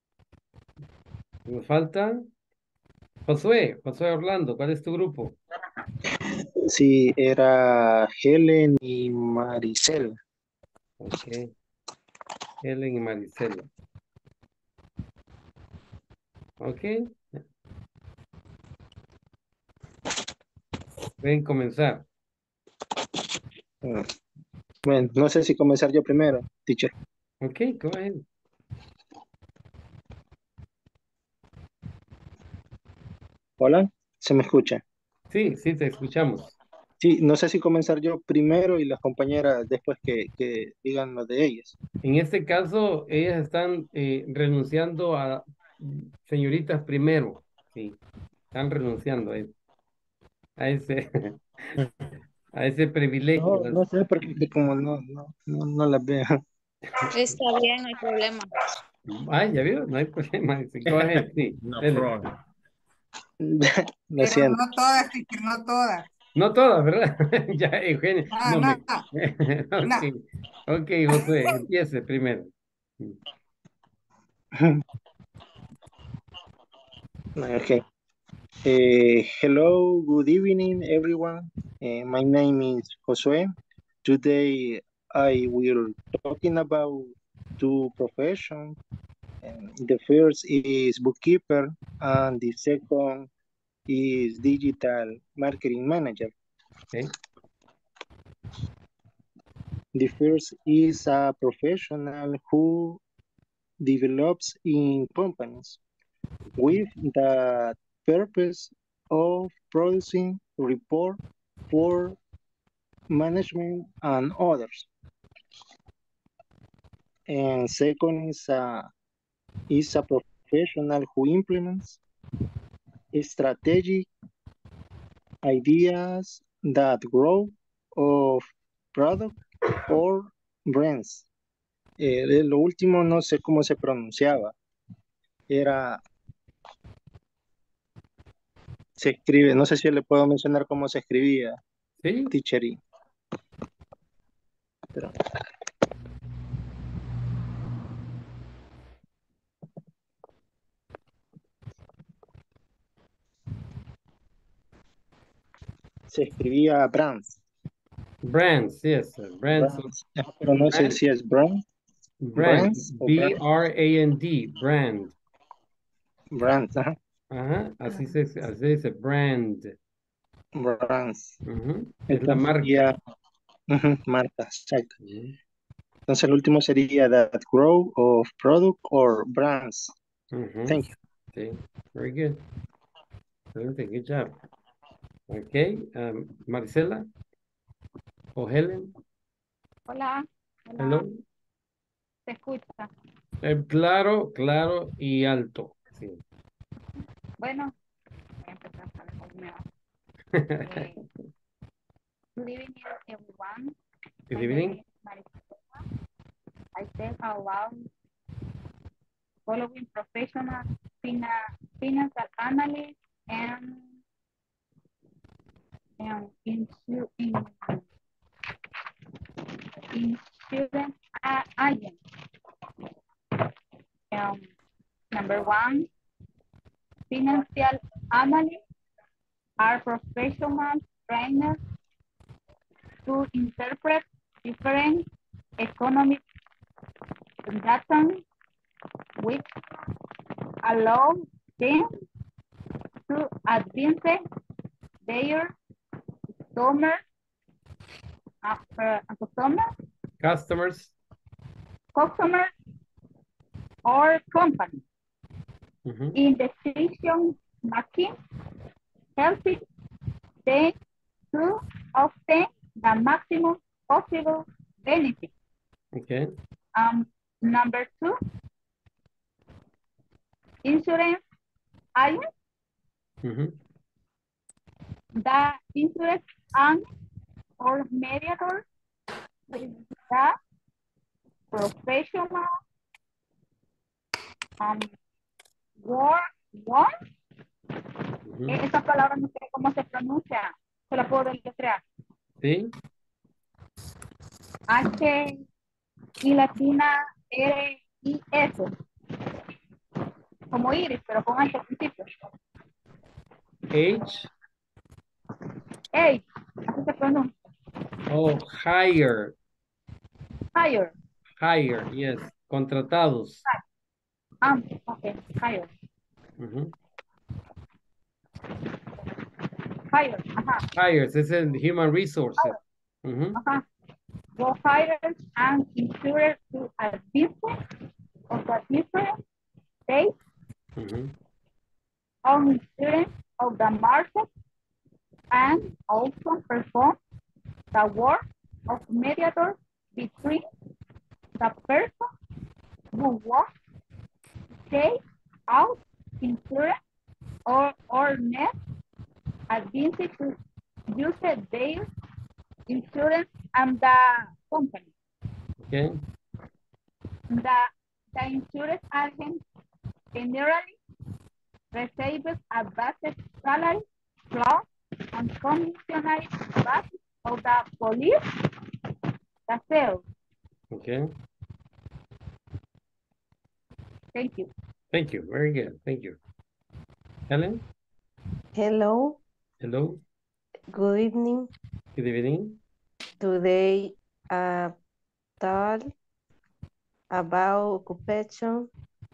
Me falta Josué Orlando, ¿cuál es tu grupo? Sí, era Helen y Maricel. Ok. Helen y Maricela. Ok. Pueden comenzar. Bueno, no sé si comenzar yo primero, teacher. Ok, go ahead. Hola, ¿se me escucha? Sí, te escuchamos. Sí, no sé si comenzar yo primero y las compañeras después que digan lo de ellas. En este caso, ellas están renunciando a señoritas primero. Sí, están renunciando a ese, a ese privilegio. No sé, porque como no las veo. Está bien, no hay problema. Ay, ya vio, no hay problema. Go ahead, sí. No dele. problem. Lo siento. No todas, teacher, no todas. No todas, ¿verdad? Ya, Eugenio. No. Ok, Josué, empiece primero. Okay. Hello, good evening, everyone. My name is Josue. Today I will talking about two professions. The first is bookkeeper and the second is digital marketing manager. Okay. The first is a professional who develops in companies with the purpose of producing report for management and others. And second is a professional who implements strategic ideas that grow of product or brands. Lo último no sé cómo se pronunciaba. era, se escribe, no sé si le puedo mencionar cómo se escribía, Sí. teachery. Pero, se escribía brands. Brands, yes, brands. Brands. Pero no sé si es brand. Brand, Brands o B-R-A-N-D, brand. Brands, ajá. Ajá, así se dice, brand. Brands. Es la Entonces marca. sería, marca, exacto. Entonces el último sería that grow of product or brands. Thank you. Sí, very good. Good job. Okay, Maricela o Helen. Hola. Hello. ¿Se escucha? Claro, claro y alto. Sí. Bueno, voy a empezar a hablar nueva. Good evening, everyone. Good My evening. name is Maricela. I tell about following professional financial analyst and insurance agent. Number one, financial analysts are professional trainers to interpret different economic data which allow them to advance their customers or companies in decision making, helping them to obtain the maximum possible benefit. Okay. Number two, insurance agent. The insurance agent or mediator is the professional esa palabra no sé cómo se pronuncia, se la puedo deletrear. Sí. H y latina R I S. Como iris, pero con H al principio. H. H, así se pronuncia. Oh, hire. Hire. Hire, yes. Contratados. Okay, hire. Hire, Hires, es el human resources. Go hire and insure to a business of a different state on insurance of the market and also perform the work of mediator between the person who wants to take out insurance or net advances to use their insurance and the company. Okay. The insurance agent generally receives a basic salary plus and commissionary basis of the police, the sales. Okay. Thank you. Thank you. Very good. Thank you. Helen? Hello. Hello. Good evening. Good evening. Today, talk about occupation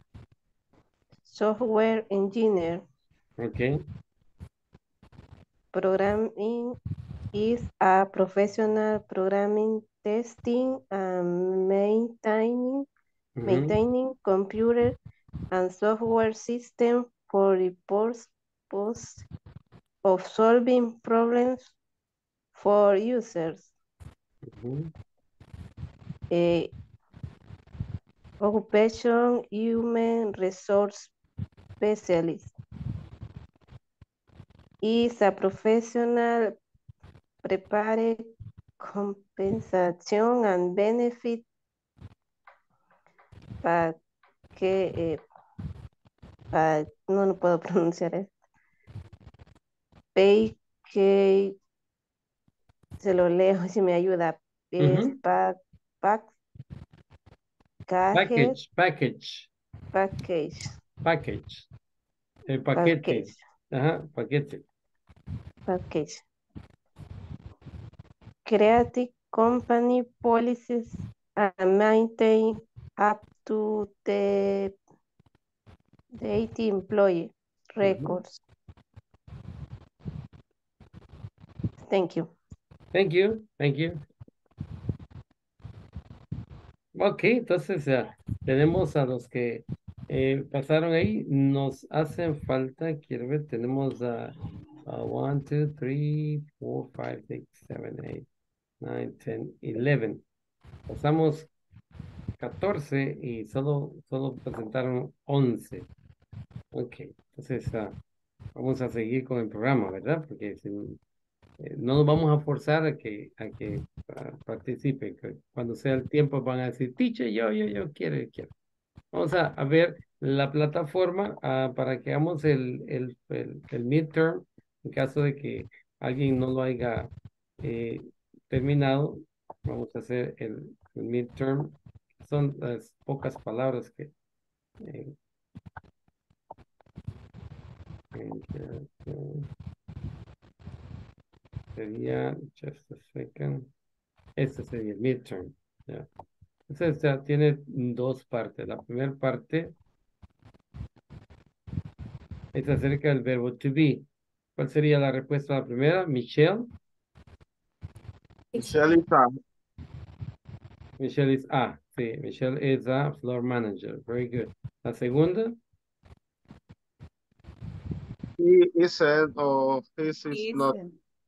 software engineer. Okay. Programming is a professional programming, testing and maintaining computer and software system for the purpose of solving problems for users. Occupation human resource specialist is a professional prepared compensation and benefit no puedo pronunciar esto. Package, se lo leo si me ayuda. Es package. Package. El paquete. Ajá, paquete. Package. Creative company policies and maintain up to the 80 employee records. Thank you. Thank you. Ok, entonces tenemos a los que pasaron ahí. Nos hacen falta, quiero ver, tenemos a 1, 2, 3, 4, 5, 6, 7, 8, 9, 10, 11. Pasamos 14 y solo presentaron 11. Ok, entonces vamos a seguir con el programa, ¿verdad? Porque no nos vamos a forzar a que participen. Cuando sea el tiempo van a decir, teacher, yo quiero. Vamos a ver la plataforma para que hagamos el midterm. En caso de que alguien no lo haya terminado, vamos a hacer el midterm. Son las pocas palabras que sería, just a second, este sería el midterm. Yeah. Entonces tiene dos partes. La primera parte es acerca del verbo to be. ¿Cuál sería la respuesta a la primera? Michelle. Michelle is a. Michelle is a. Sí, Michelle is a floor manager. Very good. La segunda. He isn't or his is not.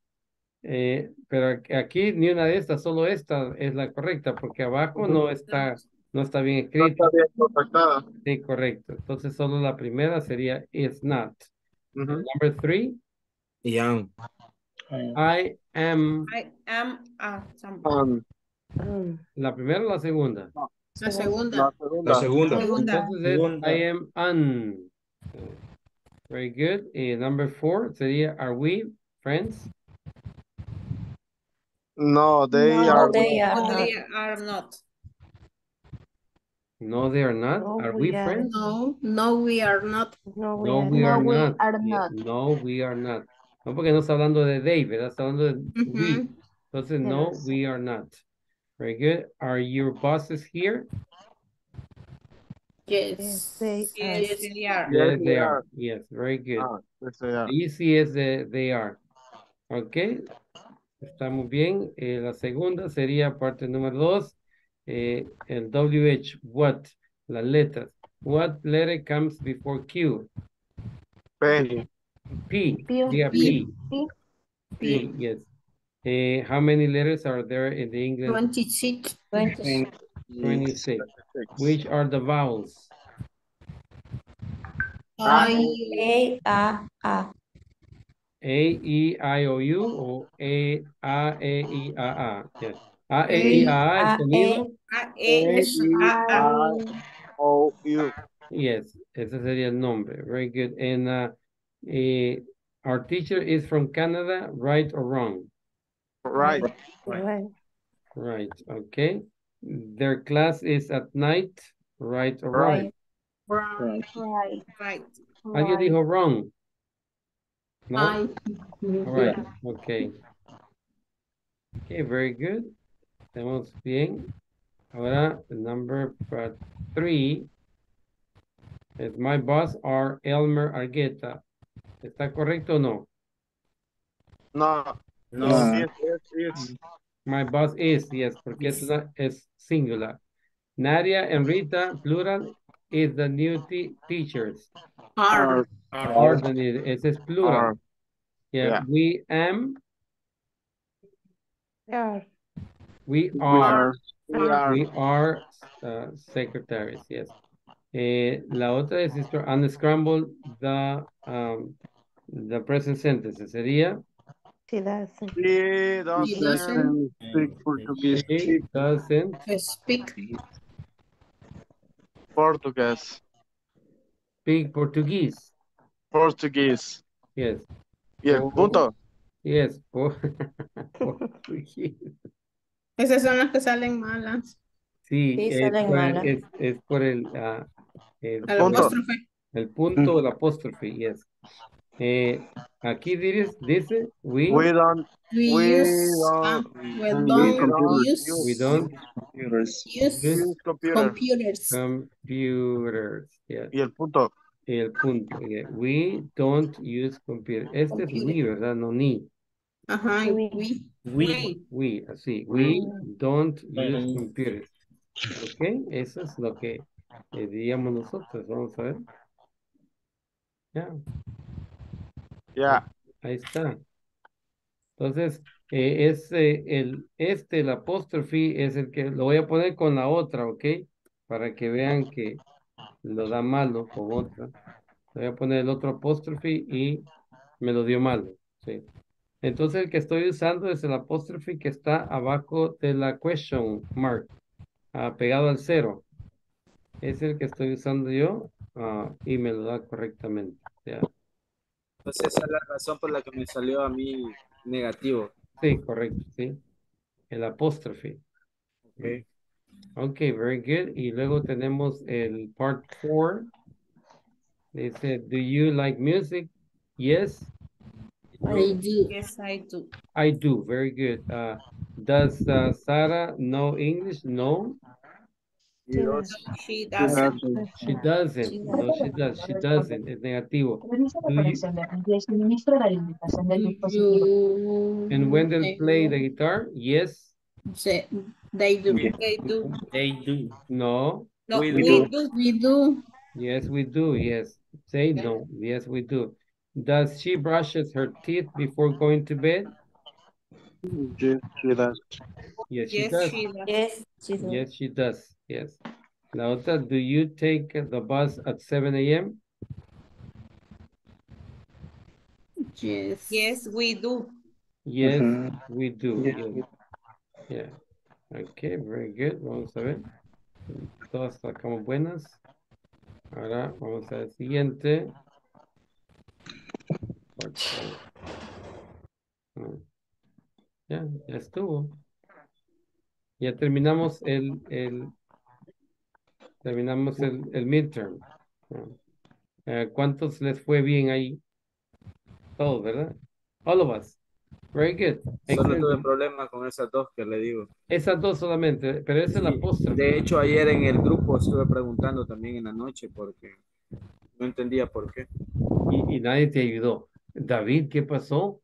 Pero aquí ni una de estas, solo esta es la correcta, porque abajo no está bien escrito. No está bien correctada. Sí, correcto. Entonces solo la primera sería is not. Number 3. Young. I am. La primera o la segunda? La segunda. La segunda. Entonces es I am un. Very good. Number 4 sería are we friends? No, they are. They are not. No, they are not. Are we friends? No, we are not. No, we are not. No, we are not. No, porque no está hablando de they, ¿verdad? Está hablando de we. Entonces, no, we are not. Very good. Are your bosses here? Yes, they are. Yes, they are. Yes, very good. Yes, they are. Easy as they are. Ok. Está muy bien. La segunda sería parte número 2. El WH, what, las letras. What letter comes before Q? P. P. Diga P. P, yes. How many letters are there in the English? 26. 26. Which are the vowels? A, E, I, O, U o E, I, A. Yes. A, E, I, A, el sonido. O, U. Yes, ese sería el nombre. Very good. And our teacher is from Canada, right or wrong? Right. Right, okay. Their class is at night, right or wrong? Right. ¿Alguien dijo wrong? No? Right. All right, okay. Okay, very good. Estamos bien. Ahora, number 3 is my boss are Elmer Argueta. ¿Está correcto o no? No. Yes. My boss is, yes, porque es singular. Nadia and Rita, plural, is the new teachers. Are. Ese es plural. Yeah. We am. We are secretaries, yes. La otra es unscramble the present sentence. Sería. She doesn't. He doesn't speak Portuguese. He doesn't speak Portuguese. speak Portuguese. Portuguese. Yes. Y el punto. Yes. Portuguese. Esas son las que salen malas. Sí, Sí, es salen por el, malas. es por el El apóstrofe. el punto o el apóstrofe, yes. Aquí dice we We don't We don't use computers. computers, yes. y el punto. Y el punto, yeah. We don't use computers. Este es we, ¿verdad? No ni. Ajá, We, así. We don't use computers. Ok, eso es lo que diríamos nosotros. Vamos a ver. Ya. Ya. Ahí está. Entonces, el apóstrofe es el que lo voy a poner con la otra, ¿ok? Para que vean que lo da malo con otra. Le voy a poner el otro apóstrofe y me lo dio malo, ¿sí? Entonces, el que estoy usando es el apóstrofe que está abajo de la question mark, pegado al 0. Es el que estoy usando yo y me lo da correctamente. ¿Ya? Entonces esa es la razón por la que me salió a mí negativo. Sí, correcto, sí. El apóstrofe. Okay. Ok, very good. Y luego tenemos el part 4. Dice, do you like music? Yes. I do. Yes, I do. I do. Very good. Does Sarah know English? No. She doesn't. She doesn't. No, she does. She doesn't. Es negativo. And when they play the guitar? Yes. They do. They do. No. No, we do. Yes, we do. Yes. Say no. Yes, we do. Does she brushes her teeth before going to bed? Yes, she does. Yes, she does. Yes, she does. Yes, she does. Yes. La otra, do you take the bus at 7 a.m.? Yes. Yes, we do. Yes, we do. Yes. Yeah. Okay, very good. Vamos a ver. Todas sacamos buenas. Ahora vamos al siguiente. Ya estuvo. Ya terminamos el midterm. ¿Cuántos les fue bien ahí? Todos, ¿verdad? All of us. Very good. Solo Excelente. tuve problemas con esas dos que le digo. Esas dos solamente, pero esa es la apóstrofe. De hecho, ayer en el grupo estuve preguntando también en la noche porque no entendía por qué. Y nadie te ayudó. David, ¿qué pasó?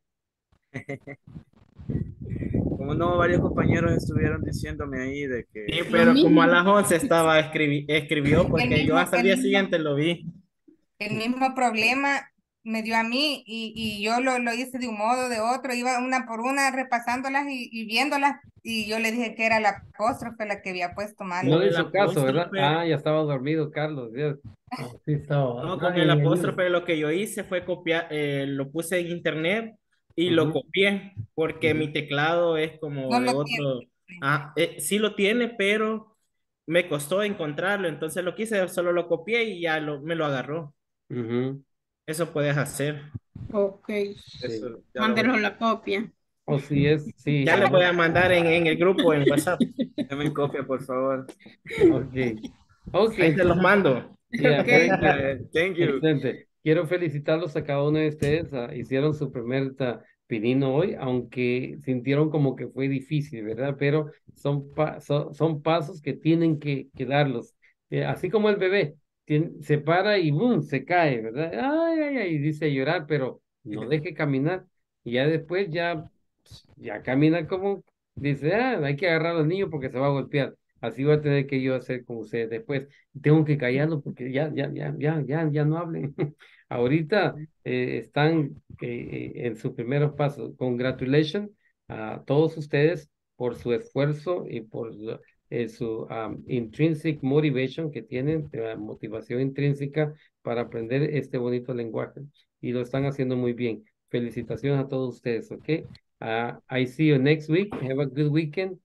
Como no, varios compañeros estuvieron diciéndome ahí de que... Sí, pero como a las 11 estaba, escribió porque yo hasta el día siguiente lo vi. El mismo problema me dio a mí y yo lo hice de un modo o de otro, iba una por una repasándolas y viéndolas y yo le dije que era la apóstrofe la que había puesto mal. No le hizo caso, ¿verdad? Ya estaba dormido Carlos. Dios. Sí estaba. No, con el apóstrofe lo que yo hice fue copiar, lo puse en internet y lo copié porque mi teclado es como No de lo otro. Sí lo tiene, pero me costó encontrarlo, entonces lo quise, solo lo copié y ya me lo agarró. Eso puedes hacer. Ok. Mándenos la copia. O si es, sí. Ya les voy a mandar en el grupo en WhatsApp. Dame copia, por favor. Ok. Ahí te los mando. Yeah, very good. Thank you. Excelente. Quiero felicitarlos a cada uno de ustedes. Hicieron su primer pinino hoy, aunque sintieron como que fue difícil, ¿verdad? Pero son pasos que tienen que darlos. Así como el bebé se para y ¡boom! Se cae, ¿verdad? Ay, ay, ay, dice llorar, pero no deje caminar. Y ya después ya camina como, dice, hay que agarrar al niño porque se va a golpear. Así voy a tener que yo hacer con ustedes después. Tengo que callarlo porque ya no hablen. Ahorita están en sus primeros pasos. Congratulations a todos ustedes por su esfuerzo y por su intrinsic motivation que tienen, motivación intrínseca para aprender este bonito lenguaje. Y lo están haciendo muy bien. Felicitaciones a todos ustedes, ¿ok? I see you next week. Have a good weekend.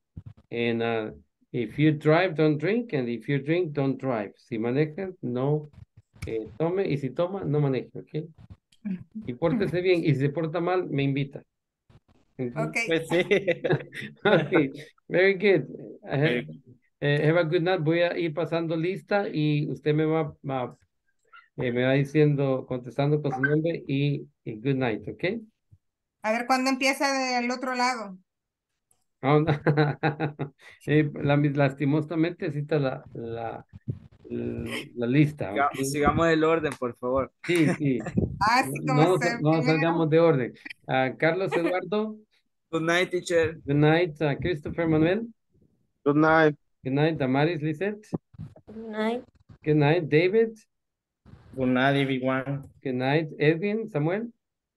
And if you drive, don't drink. And if you drink, don't drive. Si manejan, no tome y si toma, no maneje, ¿ok? Y pórtese bien y si se porta mal, me invita. Okay. Pues sí. Okay, very good. Have a good night. Voy a ir pasando lista y usted me me va diciendo, contestando con su nombre y good night, ¿ok? A ver cuándo empieza del otro lado. Ah, lastimosamente así está la lista, ¿ok? Sigamos el orden, por favor. Sí, sí. Así como No, se no salgamos primero. de orden. Carlos Eduardo. Good night, teacher. Good night. Christopher Manuel. Good night. Good night. Damaris Lisette. Good night. Good night. David. Good night, everyone. Good night. Edwin Samuel.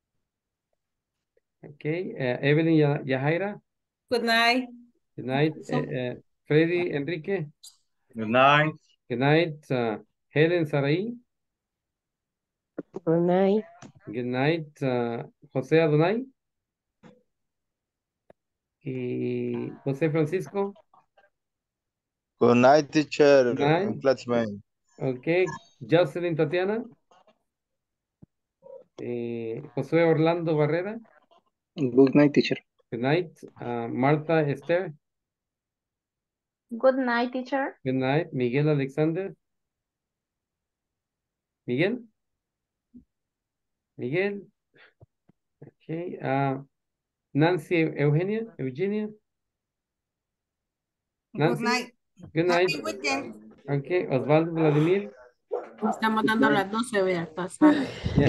Okay. Evelyn Yahaira. Good night. Good night. Freddy Enrique. Good night. Good night. Helen Sarai. Good night. Good night. José Adonai. Y José Francisco. Good night, teacher. Good night. And classmate. Okay. Jocelyn Tatiana. Josué Orlando Barrera. Good night, teacher. Good night. Marta Esther. Good night, teacher. Good night. Miguel Alexander. Miguel. Miguel. Okay. Nancy Eugenia. Good Nancy. night. Good night. Happy weekend. Okay. Osvaldo Vladimir. Estamos dando las 12, vea, pasar.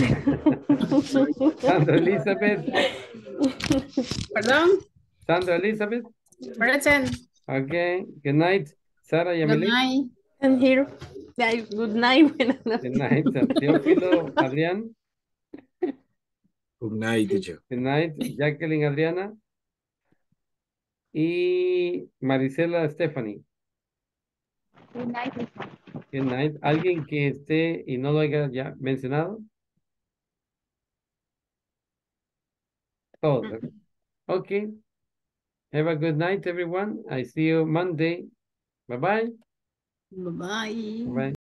Sandra Elizabeth. Perdón. Sandra Elizabeth. Present. Okay. Good night. Sara Good Yamile. night. I'm here. Good night. Good night. Teófilo Adrián. Good night, teacher. Good night. Jacqueline Adriana. Y Marisela Stephanie. Good night. Good night. ¿Alguien que esté y no lo haya ya mencionado? Todos. Okay. Have a good night, everyone. I see you Monday. Bye-bye. Bye-bye. Bye.